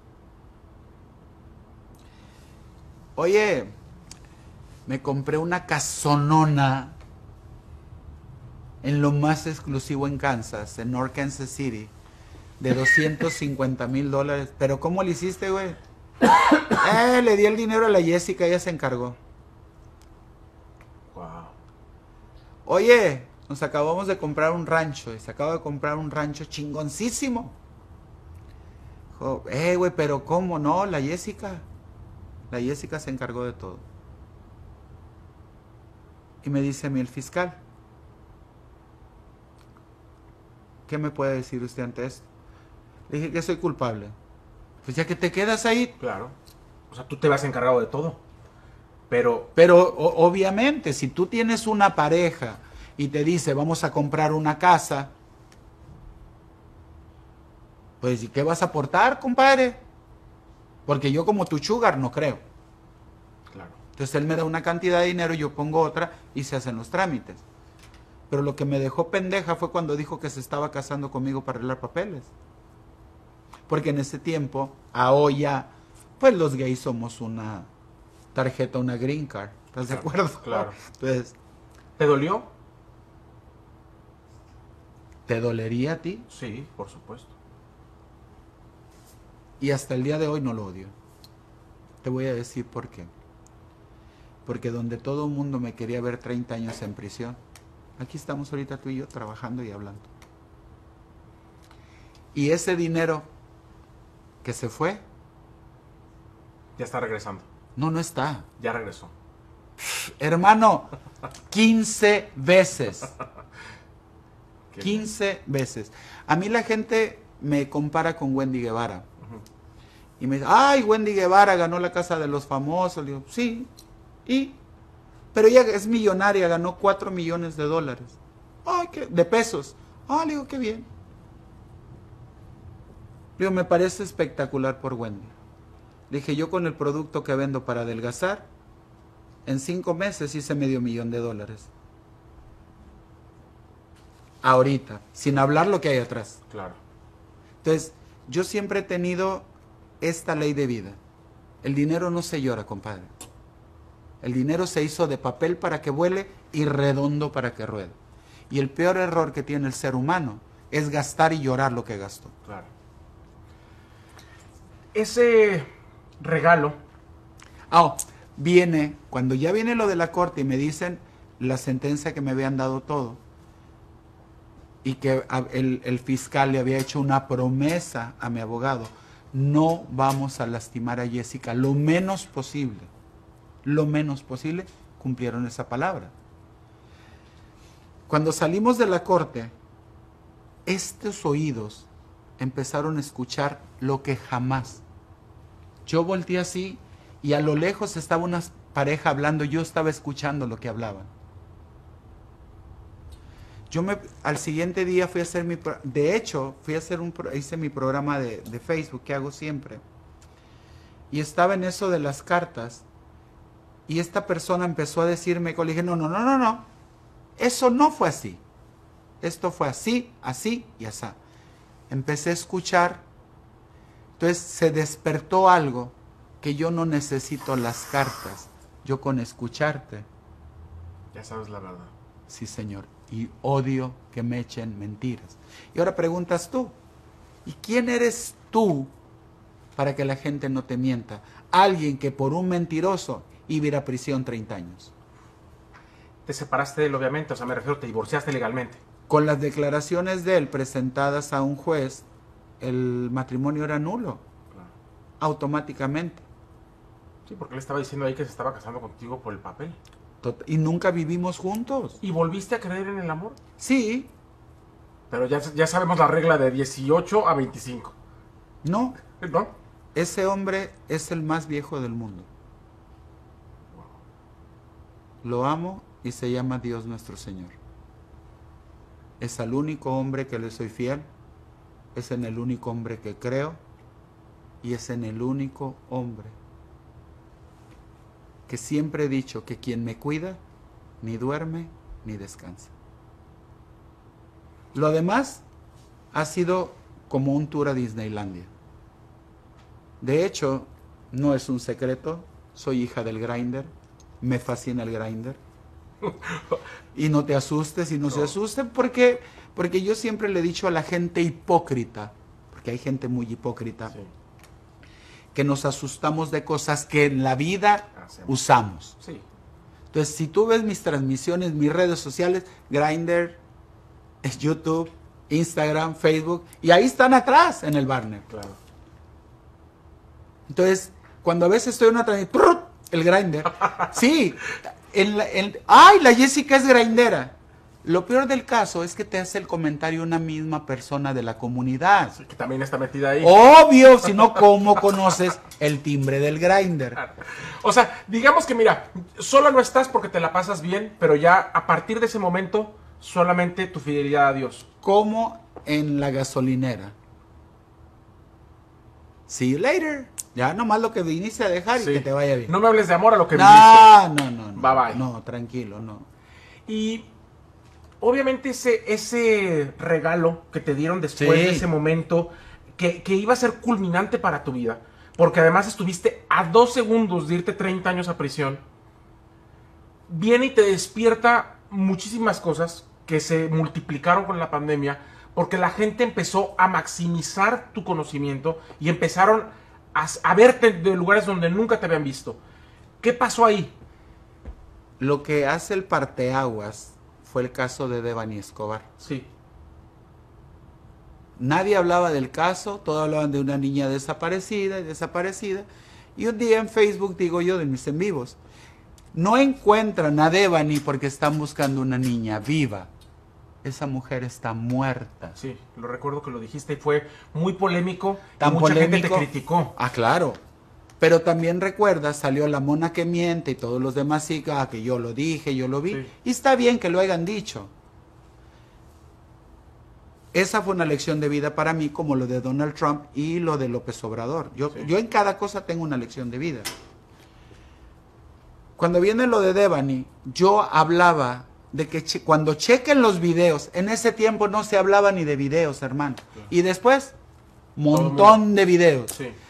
Oye, me compré una casonona en lo más exclusivo en Kansas, en North Kansas City, de doscientos cincuenta mil dólares. ¿Pero cómo le hiciste, güey? Eh, le di el dinero a la Jessica, ella se encargó. Wow. Oye, nos acabamos de comprar un rancho, y se acaba de comprar un rancho chingoncísimo. Dijo, eh, güey, pero ¿cómo no? La Jessica, la Jessica se encargó de todo. Y me dice a mí el fiscal, ¿qué me puede decir usted ante esto? Le dije que soy culpable. Pues ya que te quedas ahí. Claro. O sea, tú te vas encargado de todo. Pero... Pero o, obviamente, si tú tienes una pareja y te dice, vamos a comprar una casa, pues ¿y qué vas a aportar, compadre? Porque yo como tu sugar no creo. Claro. Entonces él me da una cantidad de dinero, yo pongo otra y se hacen los trámites. Pero lo que me dejó pendeja fue cuando dijo que se estaba casando conmigo para arreglar papeles. Porque en ese tiempo, ahora ya, pues los gays somos una tarjeta, una green card. ¿Estás Claro, de acuerdo? claro. Entonces, ¿Te dolió? ¿te dolería a ti? Sí, por supuesto. Y hasta el día de hoy no lo odio. Te voy a decir por qué. Porque donde todo el mundo me quería ver treinta años en prisión, aquí estamos ahorita tú y yo trabajando y hablando. Y ese dinero que se fue, Ya está regresando. no, no está. Ya regresó. Hermano, quince veces. Qué quince veces. A mí la gente me compara con Wendy Guevara. Ujú. Y me dice, ay, Wendy Guevara ganó la Casa de los Famosos. Le digo, sí, y, pero ella es millonaria, ganó cuatro millones de dólares. Ay, qué, de pesos. Ah, le digo, qué bien. Le digo, me parece espectacular por Wendy. Le dije, yo con el producto que vendo para adelgazar, en cinco meses hice medio millón de dólares. Ahorita, sin hablar lo que hay atrás. Claro. Entonces, yo siempre he tenido esta ley de vida. El dinero no se llora, compadre. El dinero se hizo de papel para que vuele y redondo para que ruede. Y el peor error que tiene el ser humano es gastar y llorar lo que gastó. Claro. Ese regalo. Ah, viene, cuando ya viene lo de la corte y me dicen la sentencia que me habían dado todo, y que el, el fiscal le había hecho una promesa a mi abogado, no vamos a lastimar a Jessica lo menos posible, lo menos posible, cumplieron esa palabra. Cuando salimos de la corte, estos oídos empezaron a escuchar lo que jamás. Yo volteé así y a lo lejos estaba una pareja hablando, yo estaba escuchando lo que hablaban. Yo me, al siguiente día fui a hacer mi, de hecho, fui a hacer un, hice mi programa de, de Facebook que hago siempre. Y estaba en eso de las cartas. Y esta persona empezó a decirme, le dije, no, no, no, no, no. Eso no fue así. Esto fue así, así y así. Empecé a escuchar. Entonces se despertó algo que yo no necesito las cartas. Yo con escucharte. Ya sabes la verdad. Sí, Señor. Y odio que me echen mentiras. Y ahora preguntas tú, ¿y quién eres tú para que la gente no te mienta? Alguien que por un mentiroso iba a ir a prisión treinta años. Te separaste de él, obviamente, o sea, me refiero, te divorciaste legalmente. Con las declaraciones de él presentadas a un juez, el matrimonio era nulo. Claro. Automáticamente. Sí, porque él estaba diciendo ahí que se estaba casando contigo por el papel. Y nunca vivimos juntos. ¿Y volviste a creer en el amor? Sí. Pero ya, ya sabemos la regla de dieciocho a veinticinco. No. ¿No? Ese hombre es el más viejo del mundo. Wow. Lo amo y se llama Dios nuestro Señor. Es al único hombre que le soy fiel. Es en el único hombre que creo. Y es en el único hombre que siempre he dicho que quien me cuida, ni duerme, ni descansa. Lo demás ha sido como un tour a Disneylandia. De hecho, no es un secreto, soy hija del Grindr, me fascina el Grindr. Y no te asustes y no, no se asusten, porque, porque yo siempre le he dicho a la gente hipócrita, porque hay gente muy hipócrita, sí, que nos asustamos de cosas que en la vida hacemos. Usamos. Sí. Entonces, si tú ves mis transmisiones, mis redes sociales, Grindr, YouTube, Instagram, Facebook, y ahí están atrás en el banner. Claro. Entonces, cuando a veces estoy en una transmisión, el Grindr, sí, el, el, ¡ay, la Jessica es grindera! Lo peor del caso es que te hace el comentario una misma persona de la comunidad. Sí, que también está metida ahí. Obvio, si no, ¿cómo conoces el timbre del Grindr? O sea, digamos que mira, solo no estás porque te la pasas bien, pero ya a partir de ese momento, solamente tu fidelidad a Dios. Como en la gasolinera. See you later. Ya nomás lo que viniste a dejar, sí, y que te vaya bien. No me hables de amor a lo que no, viniste. No, no, no. Bye bye. No, tranquilo, no. Y obviamente ese, ese regalo que te dieron después, sí, de ese momento, que, que iba a ser culminante para tu vida, porque además estuviste a dos segundos de irte treinta años a prisión, viene y te despierta muchísimas cosas que se multiplicaron con la pandemia, porque la gente empezó a maximizar tu conocimiento y empezaron a, a verte de lugares donde nunca te habían visto. ¿Qué pasó ahí? Lo que hace el parteaguas fue el caso de Devani Escobar. Sí. Nadie hablaba del caso, todos hablaban de una niña desaparecida y desaparecida. Y un día en Facebook, digo yo, de mis en vivos, no encuentran a Devani porque están buscando una niña viva. Esa mujer está muerta. Sí, lo recuerdo que lo dijiste y fue muy polémico. Tan y mucha polémico. gente te criticó. Ah, claro. Pero también recuerda, salió la mona que miente y todos los demás sí, ah, que yo lo dije, yo lo vi. Sí. Y está bien que lo hayan dicho. Esa fue una lección de vida para mí, como lo de Donald Trump y lo de López Obrador. Yo, sí. yo en cada cosa tengo una lección de vida. Cuando viene lo de Devani, yo hablaba de que che cuando chequen los videos, en ese tiempo no se hablaba ni de videos, hermano. Sí. Y después, montón de videos. Sí.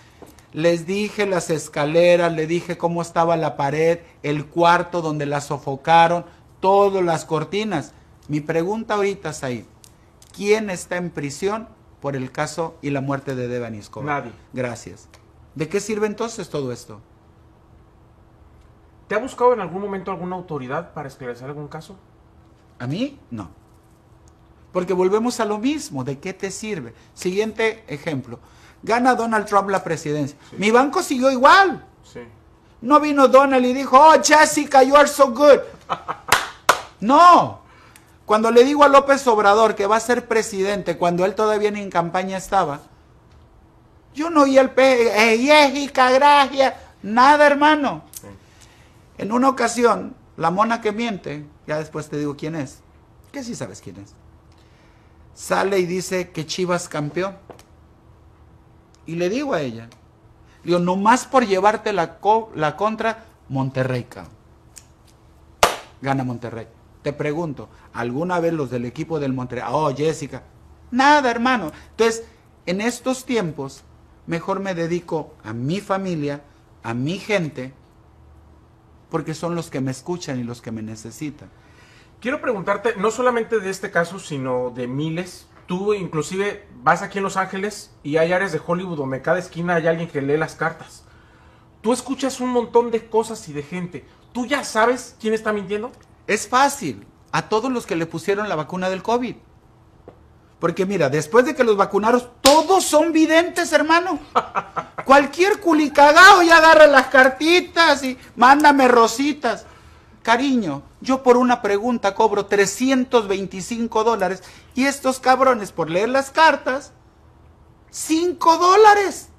Les dije las escaleras, le dije cómo estaba la pared, el cuarto donde la sofocaron, todas las cortinas. Mi pregunta ahorita, Said, ¿quién está en prisión por el caso y la muerte de Devani Escobar? Nadie. Gracias. ¿De qué sirve entonces todo esto? ¿Te ha buscado en algún momento alguna autoridad para esclarecer algún caso? ¿A mí? No. Porque volvemos a lo mismo. ¿De qué te sirve? Siguiente ejemplo. Gana Donald Trump la presidencia. Sí. Mi banco siguió igual. Sí. No vino Donald y dijo, oh, Jessica, you are so good. No. Cuando le digo a López Obrador que va a ser presidente, cuando él todavía ni en campaña estaba, yo no oí el pe... Hey, Jessica, gracias. Nada, hermano. Sí. En una ocasión, la mona que miente, ya después te digo quién es, que sí sabes quién es, sale y dice que Chivas campeón. Y le digo a ella, digo, nomás por llevarte la, co la contra, Monterrey, cabrón. Gana Monterrey. Te pregunto, ¿alguna vez los del equipo del Monterrey? Oh, Jessica. Nada, hermano. Entonces, en estos tiempos, mejor me dedico a mi familia, a mi gente, porque son los que me escuchan y los que me necesitan. Quiero preguntarte, no solamente de este caso, sino de miles. Tú inclusive vas aquí en Los Ángeles y hay áreas de Hollywood donde cada esquina hay alguien que lee las cartas. Tú escuchas un montón de cosas y de gente. ¿Tú ya sabes quién está mintiendo? Es fácil. A todos los que le pusieron la vacuna del COVID. Porque mira, después de que los vacunaron, todos son videntes, hermano. Cualquier culicagao ya agarra las cartitas y mándame rositas. Cariño, yo por una pregunta cobro trescientos veinticinco dólares y estos cabrones por leer las cartas, cinco dólares.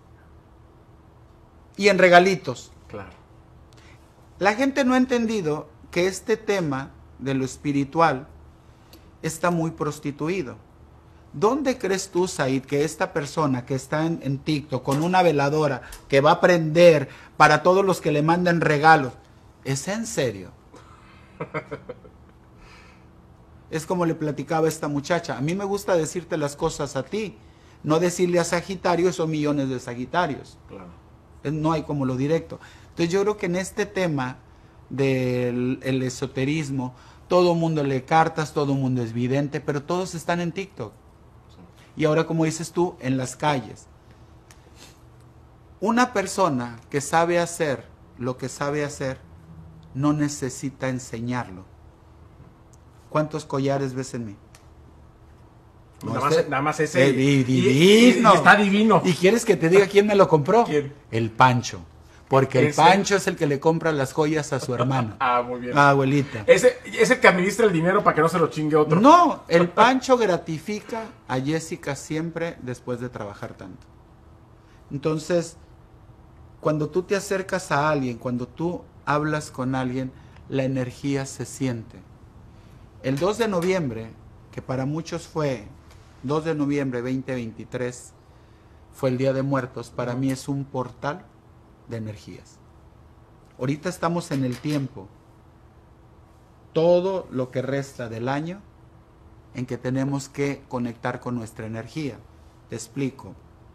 Y en regalitos. Claro. La gente no ha entendido que este tema de lo espiritual está muy prostituido. ¿Dónde crees tú, Said, que esta persona que está en, en TikTok con una veladora que va a prender para todos los que le mandan regalos, es en serio? Es como le platicaba a esta muchacha, a mí me gusta decirte las cosas a ti, no decirle a Sagitario, son millones de Sagitarios. Claro. No hay como lo directo. Entonces yo creo que en este tema del el esoterismo, todo mundo lee cartas, todo mundo es vidente, pero todos están en TikTok. Sí. Y ahora, como dices tú, en las calles. Una persona que sabe hacer lo que sabe hacer, no necesita enseñarlo. ¿Cuántos collares ves en mí? No, nada, más, nada más ese. Eh, y, divino. Y, y está divino. ¿Y quieres que te diga quién me lo compró? ¿Quién? El Pancho. Porque el Pancho es el que le compra las joyas a su hermano. Ah, muy bien. Ah, abuelita. Ese es el que administra el dinero para que no se lo chingue otro. No, el Pancho gratifica a Jessica siempre después de trabajar tanto. Entonces, cuando tú te acercas a alguien, cuando tú hablas con alguien, la energía se siente. El dos de noviembre, que para muchos fue dos de noviembre veinte veintitrés, fue el Día de Muertos, para mí es un portal de energías. Ahorita estamos en el tiempo, todo lo que resta del año, en que tenemos que conectar con nuestra energía. Te explico.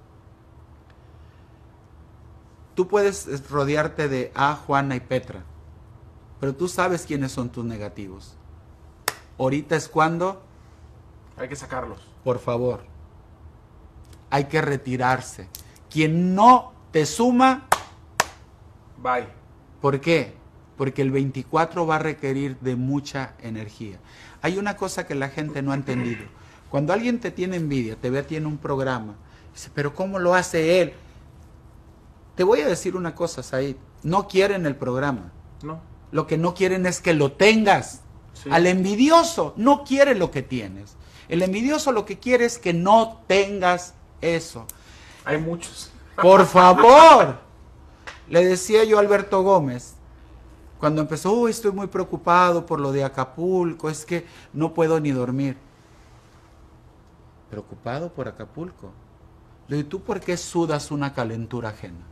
Tú puedes rodearte de A, Juana y Petra, pero tú sabes quiénes son tus negativos. Ahorita es cuando hay que sacarlos. Por favor, hay que retirarse. Quien no te suma, bye. ¿Por qué? Porque el veinticuatro va a requerir de mucha energía. Hay una cosa que la gente no ha entendido. Cuando alguien te tiene envidia, te ve a ti en un programa, dice, pero ¿cómo lo hace él? Te voy a decir una cosa, Said. No quieren el programa. No. Lo que no quieren es que lo tengas. Sí. Al envidioso no quiere lo que tienes. El envidioso lo que quiere es que no tengas eso. Hay muchos. Por favor. Le decía yo a Alberto Gómez, cuando empezó, uy, estoy muy preocupado por lo de Acapulco, es que no puedo ni dormir. ¿Preocupado por Acapulco? Le digo, ¿y tú por qué sudas una calentura ajena?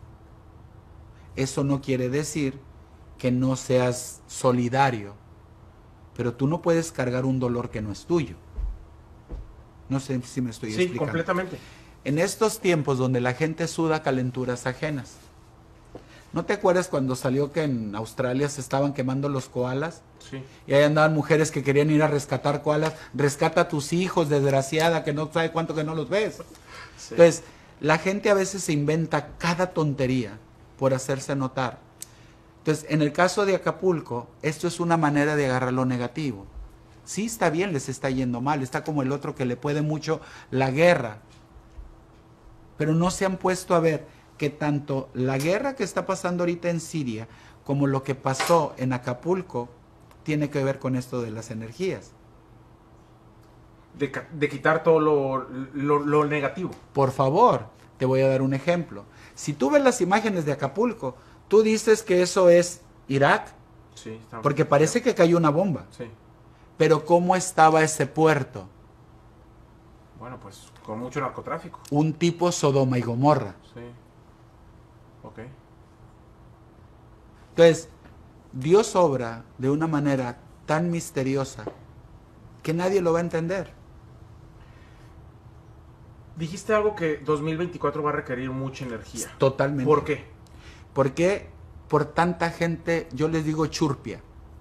Eso no quiere decir que no seas solidario, pero tú no puedes cargar un dolor que no es tuyo. No sé si me estoy sí, explicando. Sí, completamente. En estos tiempos donde la gente suda calenturas ajenas. ¿No te acuerdas cuando salió que en Australia se estaban quemando los koalas? Sí. Y ahí andaban mujeres que querían ir a rescatar koalas. Rescata a tus hijos, desgraciada, que no sabe cuánto que no los ves. Sí. Entonces, la gente a veces se inventa cada tontería por hacerse notar. Entonces, en el caso de Acapulco, esto es una manera de agarrar lo negativo. Sí, está bien, les está yendo mal. Está como el otro que le puede mucho la guerra. Pero no se han puesto a ver que tanto la guerra que está pasando ahorita en Siria como lo que pasó en Acapulco tiene que ver con esto de las energías. De, de quitar todo lo, lo, lo negativo. Por favor, te voy a dar un ejemplo. Si tú ves las imágenes de Acapulco, tú dices que eso es Irak, sí, porque parece que cayó una bomba. Sí. Pero ¿cómo estaba ese puerto? Bueno, pues con mucho narcotráfico. Un tipo Sodoma y Gomorra. Sí. Ok. Entonces, Dios obra de una manera tan misteriosa que nadie lo va a entender. Dijiste algo que dos mil veinticuatro va a requerir mucha energía. Totalmente. ¿Por qué? Porque por tanta gente, yo les digo churpia.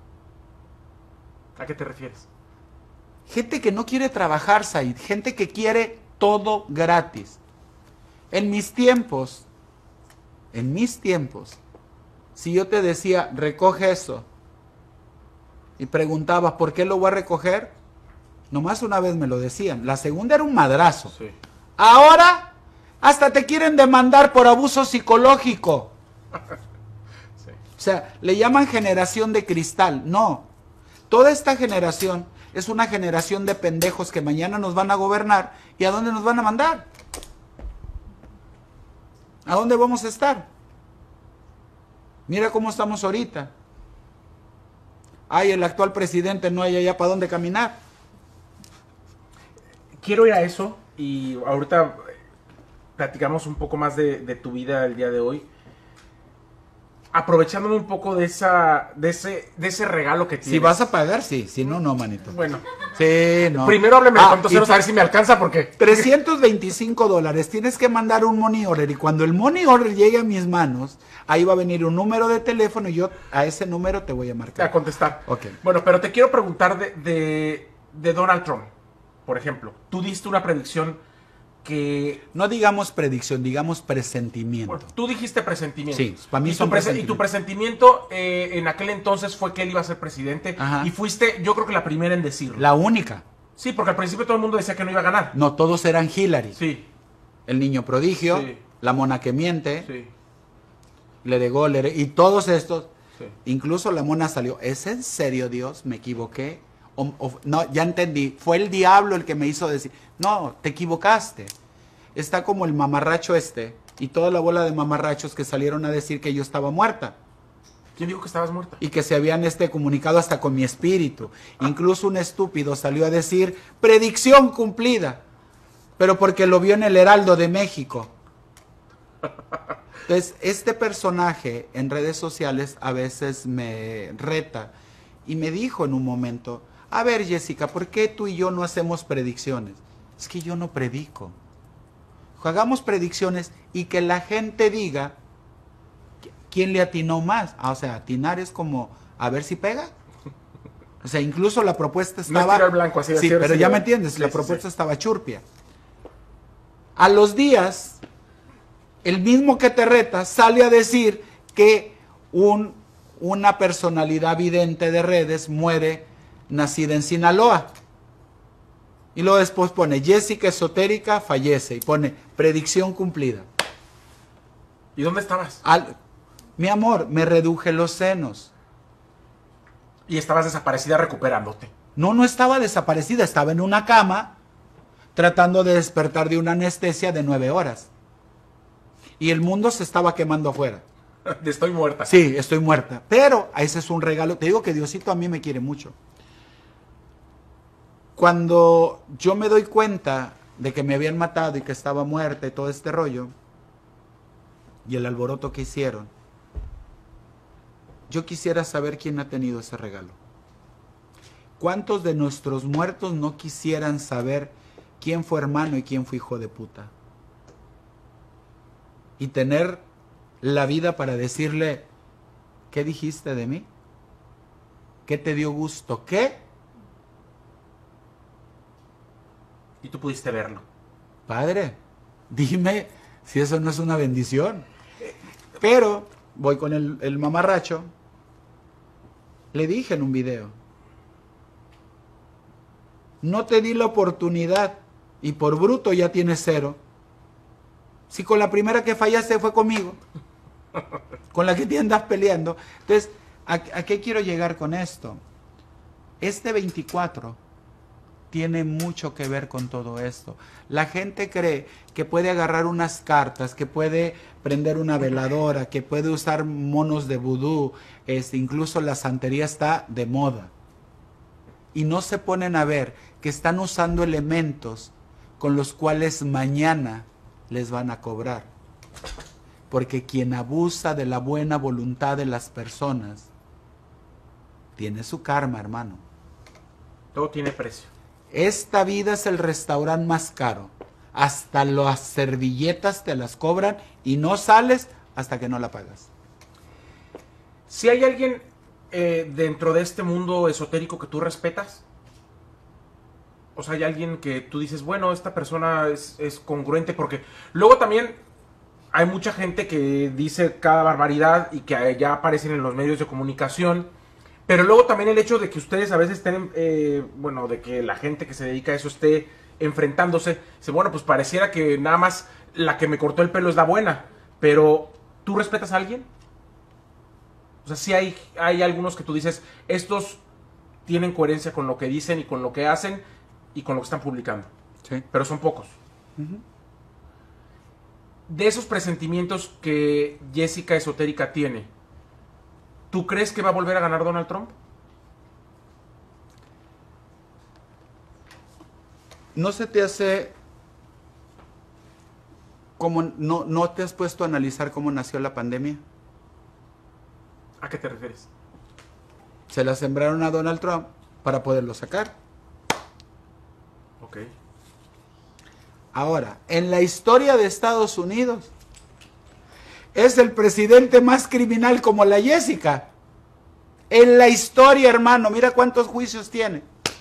¿A qué te refieres? Gente que no quiere trabajar, Said. Gente que quiere todo gratis. En mis tiempos, en mis tiempos, si yo te decía, recoge eso, y preguntabas, ¿por qué lo voy a recoger? Nomás una vez me lo decían. La segunda era un madrazo. Sí. Ahora, hasta te quieren demandar por abuso psicológico. Sí. O sea, le llaman generación de cristal. No. Toda esta generación es una generación de pendejos que mañana nos van a gobernar. ¿Y a dónde nos van a mandar? ¿A dónde vamos a estar? Mira cómo estamos ahorita. Ay, el actual presidente no hay allá para dónde caminar. Quiero ir a eso y ahorita platicamos un poco más de, de tu vida el día de hoy. Aprovechándome un poco de esa de ese de ese regalo que tienes. Si vas a pagar, sí. Si no, no, manito. Bueno. Sí, no. Primero háblame de Ah, cuántos ceros, a ver si me alcanza, porque... trescientos veinticinco dólares. Tienes que mandar un money order. Y cuando el money order llegue a mis manos, ahí va a venir un número de teléfono y yo a ese número te voy a marcar. A contestar. Ok. Bueno, pero te quiero preguntar de, de, de Donald Trump, por ejemplo. Tú diste una predicción que... No digamos predicción, digamos presentimiento. Bueno, tú dijiste presentimiento. Sí, para mí y, son tu prese- y tu presentimiento eh, en aquel entonces fue que él iba a ser presidente. Ajá. Y fuiste, yo creo que la primera en decirlo. La única. Sí, porque al principio todo el mundo decía que no iba a ganar. No, todos eran Hillary. Sí, El niño prodigio, Sí. la mona que miente, sí, le de Goller, y todos estos. sí. Incluso la mona salió. ¿Es en serio, Dios? ¿Me equivoqué? O- o- no, ya entendí. Fue el diablo el que me hizo decir. No, te equivocaste. Está como el mamarracho este y toda la bola de mamarrachos que salieron a decir que yo estaba muerta ¿Quién dijo que estabas muerta? y que se habían este comunicado hasta con mi espíritu. Incluso un estúpido salió a decir predicción cumplida, pero porque lo vio en el Heraldo de México. Entonces, este personaje en redes sociales a veces me reta y me dijo en un momento, a ver, Jessica, ¿por qué tú y yo no hacemos predicciones? Es que yo no predico. Hagamos predicciones y que la gente diga quién le atinó más. Ah, o sea, atinar es como a ver si pega. O sea, incluso la propuesta No es estaba... tirar blanco, así de sí, hacer, pero sí, ya de- me entiendes, sí, la sí, propuesta sí. estaba churpia. A los días, el mismo que te reta sale a decir que un, una personalidad vidente de redes muere nacida en Sinaloa. Y luego después pone Jessica esotérica fallece y pone predicción cumplida. ¿Y dónde estabas? Al- mi amor, me reduje los senos. Y estabas desaparecida recuperándote. No, no estaba desaparecida, estaba en una cama tratando de despertar de una anestesia de nueve horas. Y el mundo se estaba quemando afuera. Estoy muerta. Sí, estoy muerta. Pero ese es un regalo. Te digo que Diosito a mí me quiere mucho. Cuando yo me doy cuenta de que me habían matado y que estaba muerta y todo este rollo, y el alboroto que hicieron, yo quisiera saber quién ha tenido ese regalo. ¿Cuántos de nuestros muertos no quisieran saber quién fue hermano y quién fue hijo de puta? y tener la vida para decirle, ¿qué dijiste de mí? ¿Qué te dio gusto? ¿Qué? Y tú pudiste verlo. Padre, dime si eso no es una bendición. Pero voy con el, el mamarracho. Le dije en un video, no te di la oportunidad y por bruto ya tienes cero. Si con la primera que fallaste fue conmigo, con la que te andas peleando. Entonces, ¿a, a qué quiero llegar con esto? Este veinticuatro tiene mucho que ver con todo esto. La gente cree que puede agarrar unas cartas, que puede prender una veladora, que puede usar monos de vudú, este, incluso la santería está de moda. Y no se ponen a ver que están usando elementos con los cuales mañana les van a cobrar. Porque quien abusa de la buena voluntad de las personas tiene su karma, hermano. Todo tiene precio. Esta vida es el restaurante más caro. Hasta las servilletas te las cobran y no sales hasta que no la pagas. Si hay alguien eh, dentro de este mundo esotérico que tú respetas, o sea, hay alguien que tú dices, bueno, esta persona es, es congruente, porque luego también hay mucha gente que dice cada barbaridad y que ya aparecen en los medios de comunicación. Pero luego también el hecho de que ustedes a veces estén, eh, bueno, de que la gente que se dedica a eso esté enfrentándose, dice, bueno, pues pareciera que nada más la que me cortó el pelo es la buena, pero ¿tú respetas a alguien? O sea, sí hay, hay algunos que tú dices, estos tienen coherencia con lo que dicen y con lo que hacen y con lo que están publicando, Sí. pero son pocos. Uh-huh. De esos presentimientos que Jessica Esotérica tiene, ¿tú crees que va a volver a ganar Donald Trump? ¿No se te hace como no, no te has puesto a analizar cómo nació la pandemia? ¿A qué te refieres? Se la sembraron a Donald Trump para poderlo sacar. Ok. Ahora, en la historia de Estados Unidos, es el presidente más criminal como la Jessica. En la historia, hermano, mira cuántos juicios tiene.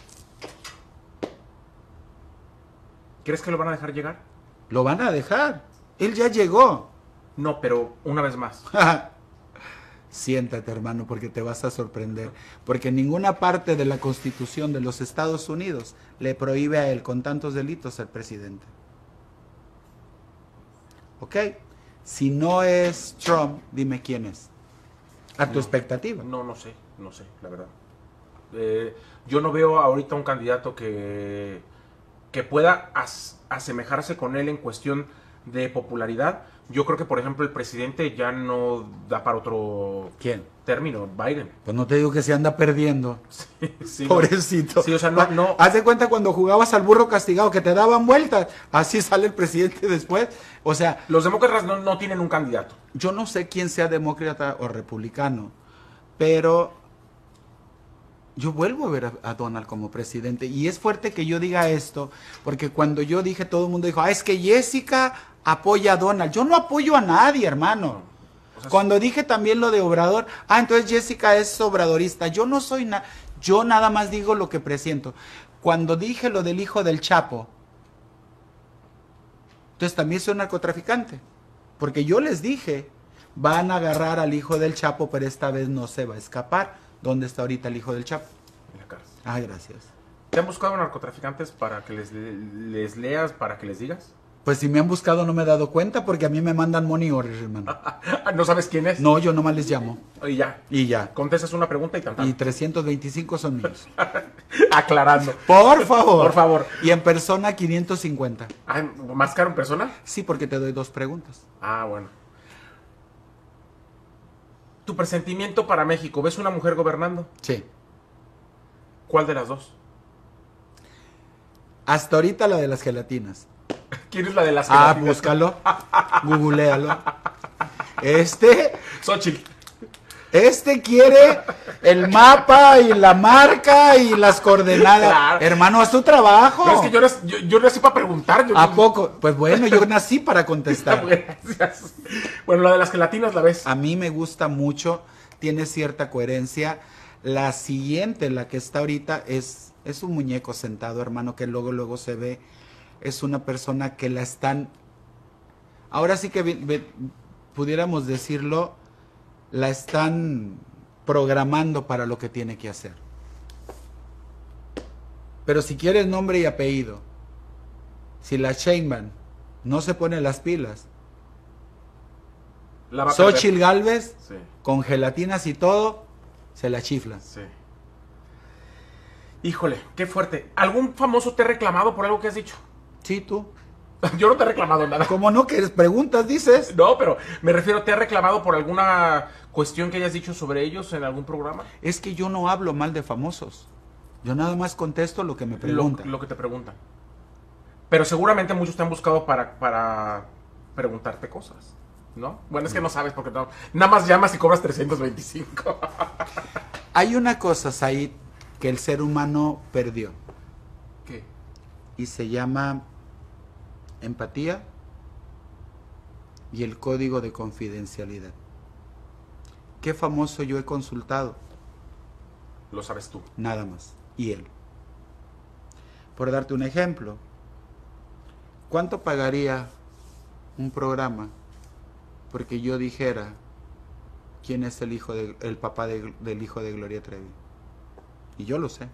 ¿Crees que lo van a dejar llegar? Lo van a dejar. Él ya llegó. No, pero una vez más. Siéntate, hermano, porque te vas a sorprender. Porque ninguna parte de la Constitución de los Estados Unidos le prohíbe a él con tantos delitos ser presidente. ¿Ok? Si no es Trump, dime quién es. A tu No, expectativa. No, no sé, no sé, la verdad. Eh, yo no veo ahorita un candidato que, que pueda as, asemejarse con él en cuestión de popularidad. Yo creo que, por ejemplo, el presidente ya no da para otro ¿Quién? término, Biden. Pues no te digo que se anda perdiendo. Sí, sí, Pobrecito. Sí, o sea, no, no. Haz de cuenta cuando jugabas al burro castigado que te daban vueltas. Así sale el presidente después. O sea, Los demócratas no, no tienen un candidato. yo no sé quién sea demócrata o republicano, pero yo vuelvo a ver a, a Donald como presidente. Y es fuerte que yo diga esto, porque cuando yo dije, todo el mundo dijo, ah, es que Jessica apoya a Donald. Yo no apoyo a nadie, hermano. O sea, Cuando dije también lo de Obrador, ah, entonces Jessica es obradorista. Yo no soy nada, yo nada más digo lo que presiento. Cuando dije lo del hijo del Chapo, entonces también soy narcotraficante. Porque yo les dije, van a agarrar al hijo del Chapo, pero esta vez no se va a escapar. ¿Dónde está ahorita el hijo del Chapo? en la cárcel. Ah, gracias. ¿Te han buscado narcotraficantes para que les, les leas, para que les digas? Pues si me han buscado no me he dado cuenta porque a mí me mandan money orders, hermano. ¿No sabes quién es? No, yo nomás les llamo. Y ya. Y ya. Contestas una pregunta y tan, tan. Y trescientos veinticinco son míos. Aclarando. Por favor. Por favor. Y en persona quinientos cincuenta. Ah, ¿más caro en persona? Sí, porque te doy dos preguntas. Ah, bueno. Tu presentimiento para México, ¿ves una mujer gobernando? Sí. ¿Cuál de las dos? Hasta ahorita la de las gelatinas. ¿Quién es la de las Ah, gelatinas? búscalo. Googlealo. Este, Xochitl. Este quiere el mapa y la marca y las coordenadas. Claro. Hermano, haz tu trabajo. No, es que yo, nací, yo, yo nací para preguntar. Yo, ¿A poco? Pues bueno, yo nací para contestar. Gracias. Bueno, la de las gelatinas, ¿la ves? A mí me gusta mucho, tiene cierta coherencia. La siguiente, la que está ahorita, es, es un muñeco sentado, hermano, que luego, luego se ve. Es una persona que la están... Ahora sí que ve, ve, pudiéramos decirlo... la están programando para lo que tiene que hacer. Pero si quieres nombre y apellido, si la Sheinbaum no se pone las pilas, Xóchitl Gálvez, sí, con gelatinas y todo, se la chifla. Sí. Híjole, qué fuerte. ¿Algún famoso te ha reclamado por algo que has dicho? Sí, tú. Yo no te he reclamado nada. ¿Cómo no? ¿Que preguntas, dices? No, pero me refiero, ¿te ha reclamado por alguna cuestión que hayas dicho sobre ellos en algún programa? Es que yo no hablo mal de famosos. Yo nada más contesto lo que me preguntan. Lo, lo que te preguntan. Pero seguramente muchos te han buscado para, para preguntarte cosas, ¿no? Bueno, es que no sabes porque no. Nada más llamas y cobras trescientos veinticinco. Hay una cosa, Said, que el ser humano perdió. ¿Qué? Y se llama... empatía y el código de confidencialidad. ¿Qué famoso yo he consultado? Lo sabes tú. Nada más. Y él. Por darte un ejemplo, ¿cuánto pagaría un programa porque yo dijera quién es el hijo de, el papá de, del hijo de Gloria Trevi? Y yo lo sé.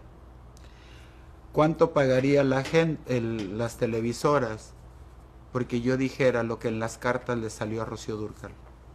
¿Cuánto pagaría la gente, el, las televisoras porque yo dijera lo que en las cartas le salió a Rocío Dúrcal?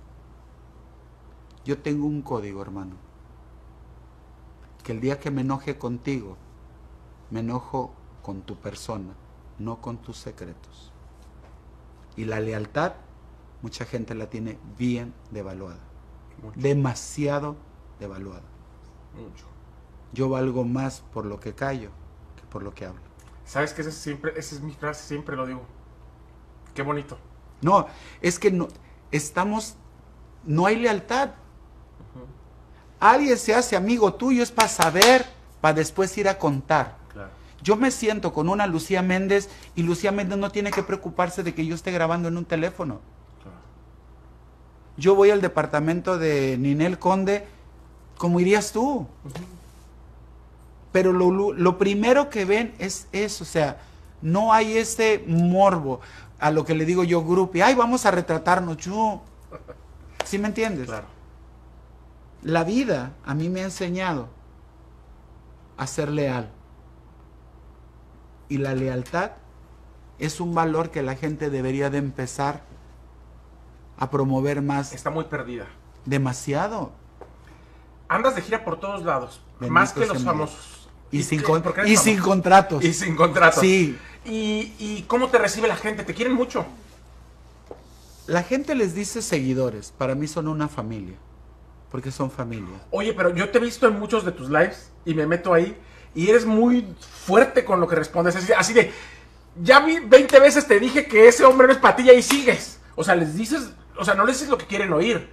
Yo tengo un código, hermano, que el día que me enoje contigo, me enojo con tu persona, no con tus secretos. Y la lealtad, mucha gente la tiene bien devaluada. Mucho. Demasiado devaluada. Mucho. Yo valgo más por lo que callo por lo que hablo. ¿Sabes que esa es, siempre, esa es mi frase? Siempre lo digo. Qué bonito. No, es que no, estamos, no hay lealtad. Uh-huh. Alguien se hace amigo tuyo es para saber, para después ir a contar. Claro. Yo me siento con una Lucía Méndez y Lucía Méndez no tiene que preocuparse de que yo esté grabando en un teléfono. Claro. Yo voy al departamento de Ninel Conde, como irías tú. Uh-huh. Pero lo, lo primero que ven es eso, o sea, no hay ese morbo a lo que le digo yo, grupo, ay, vamos a retratarnos, yo, ¿sí me entiendes? Claro. La vida a mí me ha enseñado a ser leal. Y la lealtad es un valor que la gente debería de empezar a promover más. Está muy perdida. Demasiado. Andas de gira por todos lados, Bendito más que los famosos. Y, sin, con, y sin contratos. Y sin contratos. Sí. ¿Y, ¿Y cómo te recibe la gente? ¿Te quieren mucho? La gente les dice seguidores. Para mí son una familia. Porque son familia. Oye, pero yo te he visto en muchos de tus lives y me meto ahí y eres muy fuerte con lo que respondes. Así, así de, ya vi veinte veces te dije que ese hombre no es para ti y ahí sigues. O sea, les dices, o sea, no les dices lo que quieren oír.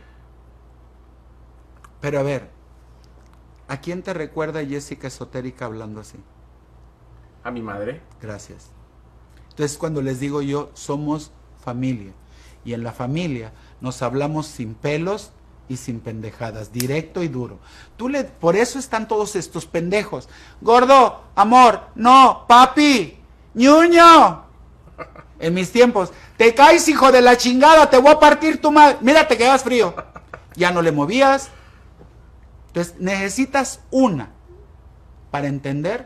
Pero a ver, ¿a quién te recuerda Jessica Esotérica hablando así? A mi madre. Gracias. Entonces cuando les digo yo, somos familia. Y en la familia nos hablamos sin pelos y sin pendejadas, directo y duro. Tú le, por eso están todos estos pendejos. Gordo, amor, no, papi, ñuño. En mis tiempos, te caes, hijo de la chingada, te voy a partir tu madre. Mira, te quedas frío. Ya no le movías. Entonces, necesitas una para entender,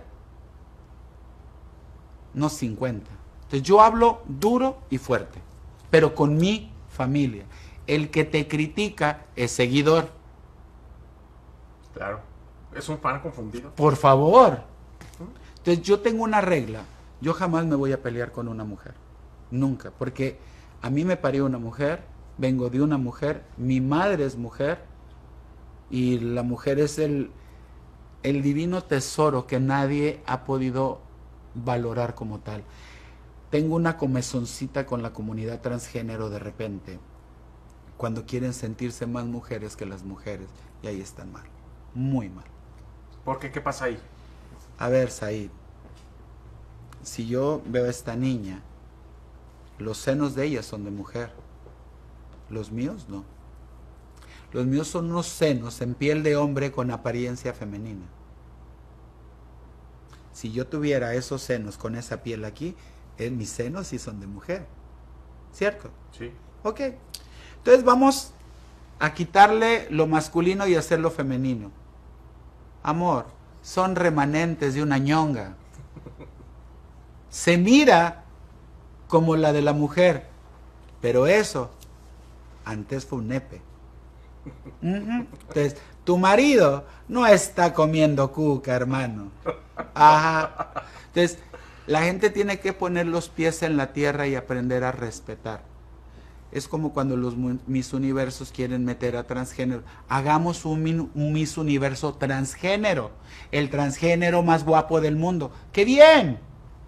no cincuenta. Entonces, yo hablo duro y fuerte, pero con mi familia. El que te critica es seguidor. Claro, es un fan confundido. Por favor. Entonces, yo tengo una regla. Yo jamás me voy a pelear con una mujer. Nunca. Porque a mí me parió una mujer, vengo de una mujer, mi madre es mujer. Y la mujer es el, el divino tesoro que nadie ha podido valorar como tal. Tengo una comezoncita con la comunidad transgénero de repente. cuando quieren sentirse más mujeres que las mujeres. Y ahí están mal, muy mal. ¿Por qué? ¿Qué pasa ahí? A ver, Said, si yo veo a esta niña, los senos de ella son de mujer, los míos no. Los míos son unos senos en piel de hombre con apariencia femenina. Si yo tuviera esos senos con esa piel aquí, eh, mis senos sí son de mujer. ¿Cierto? Sí. Ok. Entonces vamos a quitarle lo masculino y hacerlo femenino. Amor, son remanentes de una ñonga. Se mira como la de la mujer, pero eso antes fue un nepe. Uh-huh. Entonces, tu marido no está comiendo cuca, hermano. Ajá. Entonces, la gente tiene que poner los pies en la tierra y aprender a respetar. Es como cuando los Miss Universos quieren meter a transgénero. Hagamos un, un Miss Universo transgénero. El transgénero más guapo del mundo. ¡Qué bien!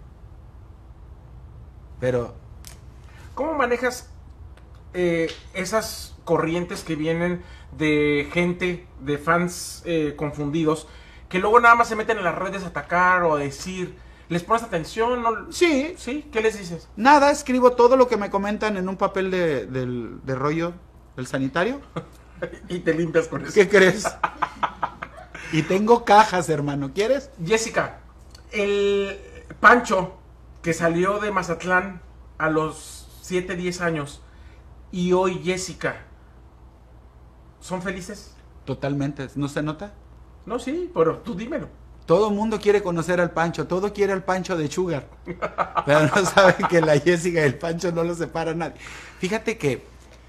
Pero... ¿Cómo manejas eh, esas corrientes que vienen de gente, de fans eh, confundidos, que luego nada más se meten en las redes a atacar o a decir... ¿Les pones atención? ¿No? Sí. ¿Sí? ¿Qué les dices? Nada, escribo todo lo que me comentan en un papel de, de, de rollo del sanitario. Y te limpias con eso. ¿Qué crees? Y tengo cajas, hermano. ¿Quieres? Jessica, el Pancho que salió de Mazatlán a los siete, diez años y hoy Jessica, ¿son felices? Totalmente. ¿No se nota? No, sí, pero tú dímelo. Todo el mundo quiere conocer al Pancho, todo quiere al Pancho de Sugar, pero no saben que la Jessica y el Pancho no lo separa nadie. Fíjate que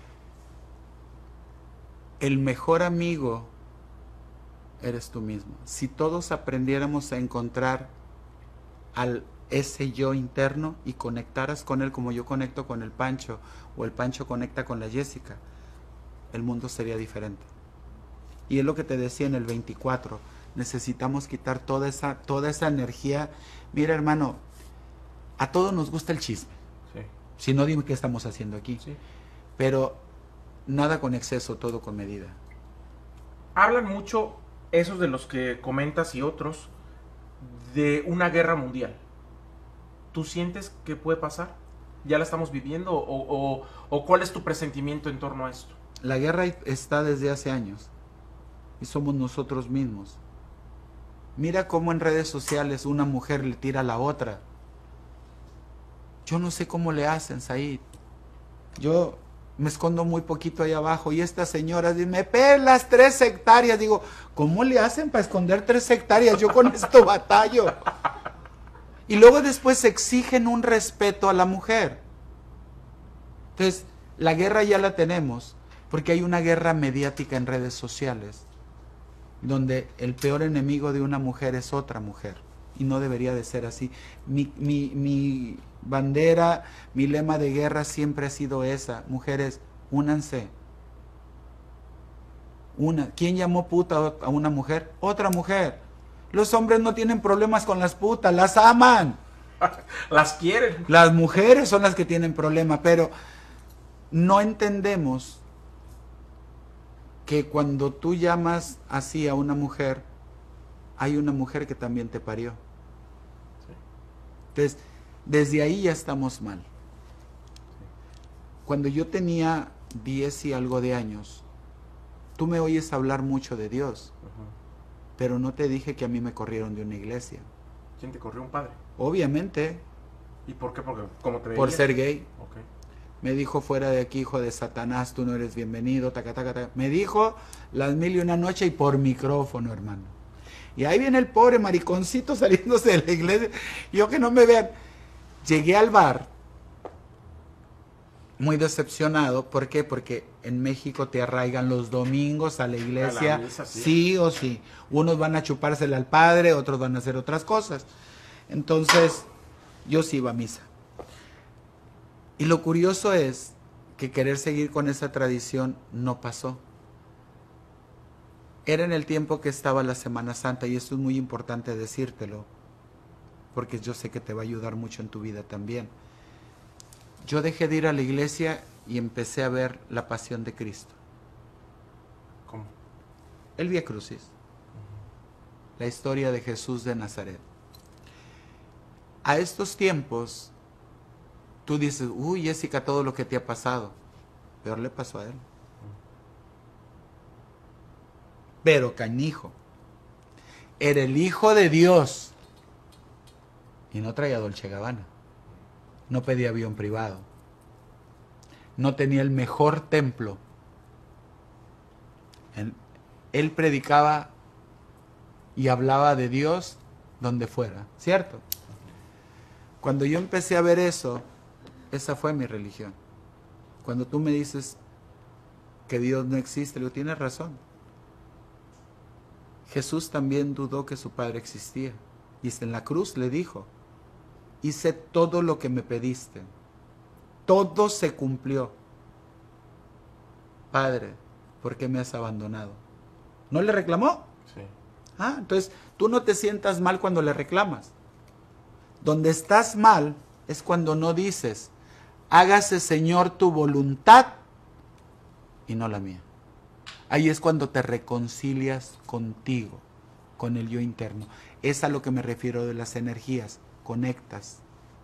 el mejor amigo eres tú mismo. Si todos aprendiéramos a encontrar al ese yo interno y conectaras con él como yo conecto con el Pancho, o el Pancho conecta con la Jessica, el mundo sería diferente. Y es lo que te decía en el veinticuatro. Necesitamos quitar toda esa, toda esa energía. Mira, hermano, a todos nos gusta el chisme. Sí. Si no, dime qué estamos haciendo aquí. Sí. Pero nada con exceso, todo con medida. Hablan mucho, esos de los que comentas y otros, de una guerra mundial. ¿Tú sientes que puede pasar? ¿Ya la estamos viviendo? ¿O, o, o cuál es tu presentimiento en torno a esto? La guerra está desde hace años. Y somos nosotros mismos. Mira cómo en redes sociales una mujer le tira a la otra. Yo no sé cómo le hacen, Said. Yo me escondo muy poquito ahí abajo y estas señoras dicen, me pelas tres hectáreas. Digo, ¿cómo le hacen para esconder tres hectáreas? Yo con esto batallo. Y luego después exigen un respeto a la mujer. Entonces, la guerra ya la tenemos, porque hay una guerra mediática en redes sociales, donde el peor enemigo de una mujer es otra mujer. Y no debería de ser así. Mi, mi, mi bandera, mi lema de guerra siempre ha sido esa. Mujeres, únanse. Una. ¿Quién llamó puta a una mujer? Otra mujer. Los hombres no tienen problemas con las putas, las aman. Las quieren. Las mujeres son las que tienen problemas, pero no entendemos que cuando tú llamas así a una mujer, hay una mujer que también te parió. Sí. Entonces, desde ahí ya estamos mal. Sí. Cuando yo tenía diez y algo de años, tú me oyes hablar mucho de Dios, uh-huh. pero no te dije que a mí me corrieron de una iglesia. ¿Quién te corrió? ¿Un padre? Obviamente. ¿Y por qué? Porque, ¿cómo te veía? Por ser gay. Okay. Me dijo, fuera de aquí, hijo de Satanás, tú no eres bienvenido, taca, taca, taca. Me dijo las mil y una noche y por micrófono, hermano. Y ahí viene el pobre mariconcito saliéndose de la iglesia. Yo que no me vean. Llegué al bar muy decepcionado. ¿Por qué? Porque en México te arraigan los domingos a la iglesia, a la misa, sí. sí o sí. Unos van a chupársela al padre, otros van a hacer otras cosas. Entonces, yo sí iba a misa. Y lo curioso es que querer seguir con esa tradición no pasó. Era en el tiempo que estaba la Semana Santa, y esto es muy importante decírtelo, porque yo sé que te va a ayudar mucho en tu vida también. Yo dejé de ir a la iglesia y empecé a ver la pasión de Cristo. ¿Cómo? El Vía Crucis. La historia de Jesús de Nazaret. A estos tiempos, tú dices, uy, Jessica, todo lo que te ha pasado. Peor le pasó a él. Pero canijo. Era el Hijo de Dios. Y no traía Dolce Gabbana. No pedía avión privado. No tenía el mejor templo. Él, él predicaba y hablaba de Dios donde fuera, ¿cierto? Cuando yo empecé a ver eso, esa fue mi religión. Cuando tú me dices que Dios no existe, le digo, tienes razón. Jesús también dudó que su Padre existía. Y en la cruz le dijo, hice todo lo que me pediste. Todo se cumplió. Padre, ¿por qué me has abandonado? ¿No le reclamó? Sí. Ah, entonces tú no te sientas mal cuando le reclamas. Donde estás mal es cuando no dices, hágase Señor tu voluntad y no la mía. Ahí es cuando te reconcilias contigo, con el yo interno. Es a lo que me refiero de las energías, conectas.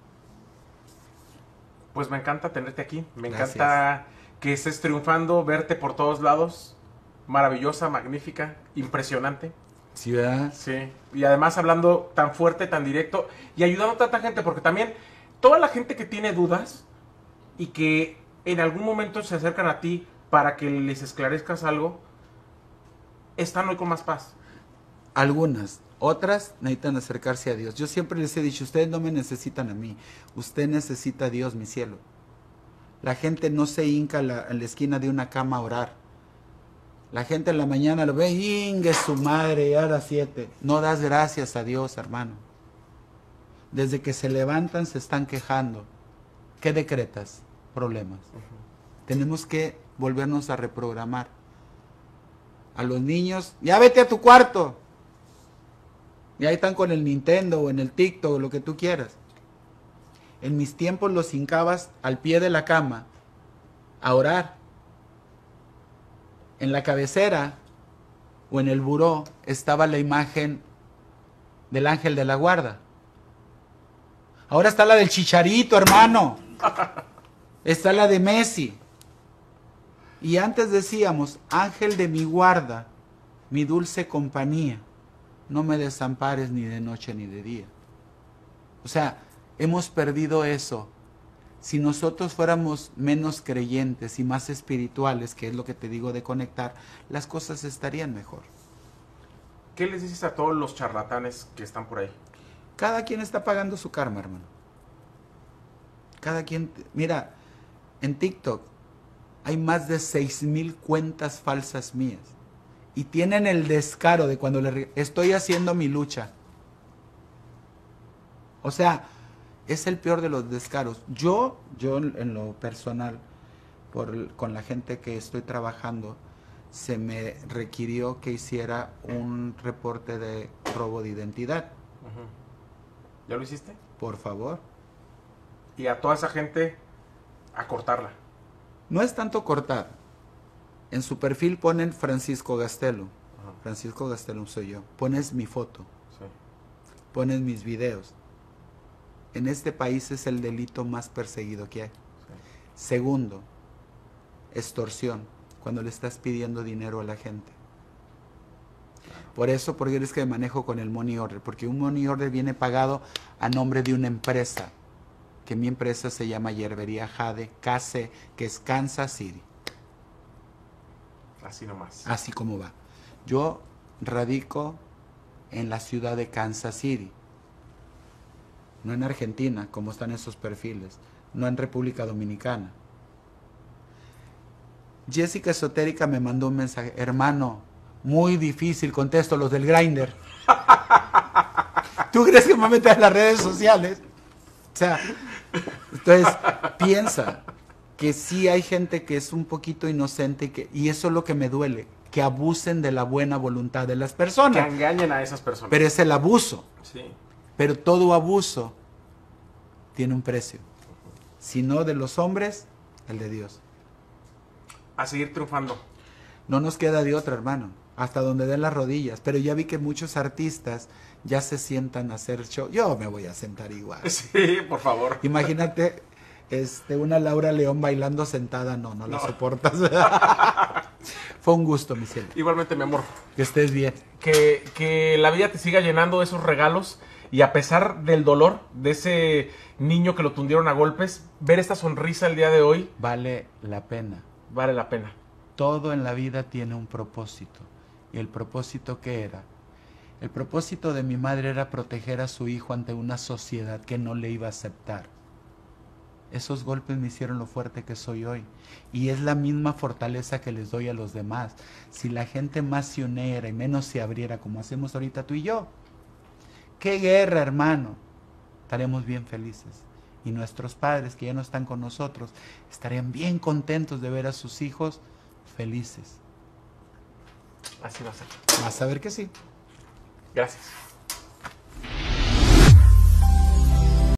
Pues me encanta tenerte aquí, me Gracias. encanta que estés triunfando, verte por todos lados, maravillosa, magnífica, impresionante. ¿Sí, verdad? Sí, y además hablando tan fuerte, tan directo y ayudando a tanta gente, porque también toda la gente que tiene dudas y que en algún momento se acercan a ti para que les esclarezcas algo, están hoy con más paz. Algunas, otras necesitan acercarse a Dios. Yo siempre les he dicho, ustedes no me necesitan a mí, usted necesita a Dios, mi cielo. La gente no se hinca en la, en la esquina de una cama a orar. La gente en la mañana lo ve, ingue su madre, ya a las siete. No das gracias a Dios, hermano. Desde que se levantan se están quejando. ¿Qué decretas? Problemas. Uh-huh. Tenemos que volvernos a reprogramar. A los niños, ya vete a tu cuarto. Y ahí están con el Nintendo o en el TikTok o lo que tú quieras. En mis tiempos los hincabas al pie de la cama a orar. En la cabecera o en el buró estaba la imagen del ángel de la guarda. Ahora está la del Chicharito, hermano. Está la de Messi. Y antes decíamos, ángel de mi guarda, mi dulce compañía, no me desampares ni de noche ni de día. O sea, hemos perdido eso. Si nosotros fuéramos menos creyentes y más espirituales, que es lo que te digo de conectar, las cosas estarían mejor. ¿Qué les dices a todos los charlatanes que están por ahí? Cada quien está pagando su karma, hermano. Cada quien, mira, en TikTok hay más de seis mil cuentas falsas mías. Y tienen el descaro de cuando le estoy haciendo mi lucha. O sea, es el peor de los descaros. Yo, yo en lo personal, por, con la gente que estoy trabajando, se me requirió que hiciera un reporte de robo de identidad. Uh-huh. ¿Ya lo hiciste? Por favor. Y a toda esa gente, a cortarla. No es tanto cortar. En su perfil ponen Francisco Gastelo. Uh-huh. Francisco Gastelo soy yo. Pones mi foto. Sí. Pones mis videos. En este país es el delito más perseguido que hay. Sí. Segundo, extorsión, cuando le estás pidiendo dinero a la gente. Claro. Por eso, porque eres que manejo con el money order, porque un money order viene pagado a nombre de una empresa, que mi empresa se llama Hierbería Jade, K C, que es Kansas City. Así nomás. Así como va. Yo radico en la ciudad de Kansas City. No en Argentina, como están esos perfiles. No en República Dominicana. Jessica Esotérica me mandó un mensaje. Hermano, muy difícil, contesto los del Grindr. ¿Tú crees que me metes en las redes sociales? O sea, entonces, piensa que sí hay gente que es un poquito inocente y, que, y eso es lo que me duele. Que abusen de la buena voluntad de las personas. Que engañen a esas personas. Pero es el abuso. Sí. Pero todo abuso tiene un precio. Si no de los hombres, el de Dios. a seguir triunfando. No nos queda de otra, hermano, hasta donde den las rodillas. Pero ya vi que muchos artistas ya se sientan a hacer show. Yo me voy a sentar igual. Sí, por favor. Imagínate este, una Laura León bailando sentada. No, no, no. La soportas. Fue un gusto, mi cielo. Igualmente, mi amor. Que estés bien. Que, que la vida te siga llenando de esos regalos. Y a pesar del dolor de ese niño que lo tundieron a golpes, ver esta sonrisa el día de hoy vale la pena. Vale la pena. Todo en la vida tiene un propósito. ¿Y el propósito qué era? El propósito de mi madre era proteger a su hijo ante una sociedad que no le iba a aceptar. Esos golpes me hicieron lo fuerte que soy hoy. Y es la misma fortaleza que les doy a los demás. Si la gente más se uniera y menos se abriera como hacemos ahorita tú y yo. ¡Qué guerra, hermano! Estaremos bien felices. Y nuestros padres que ya no están con nosotros estarían bien contentos de ver a sus hijos felices. Así va a ser. Vas a ver que sí. Gracias.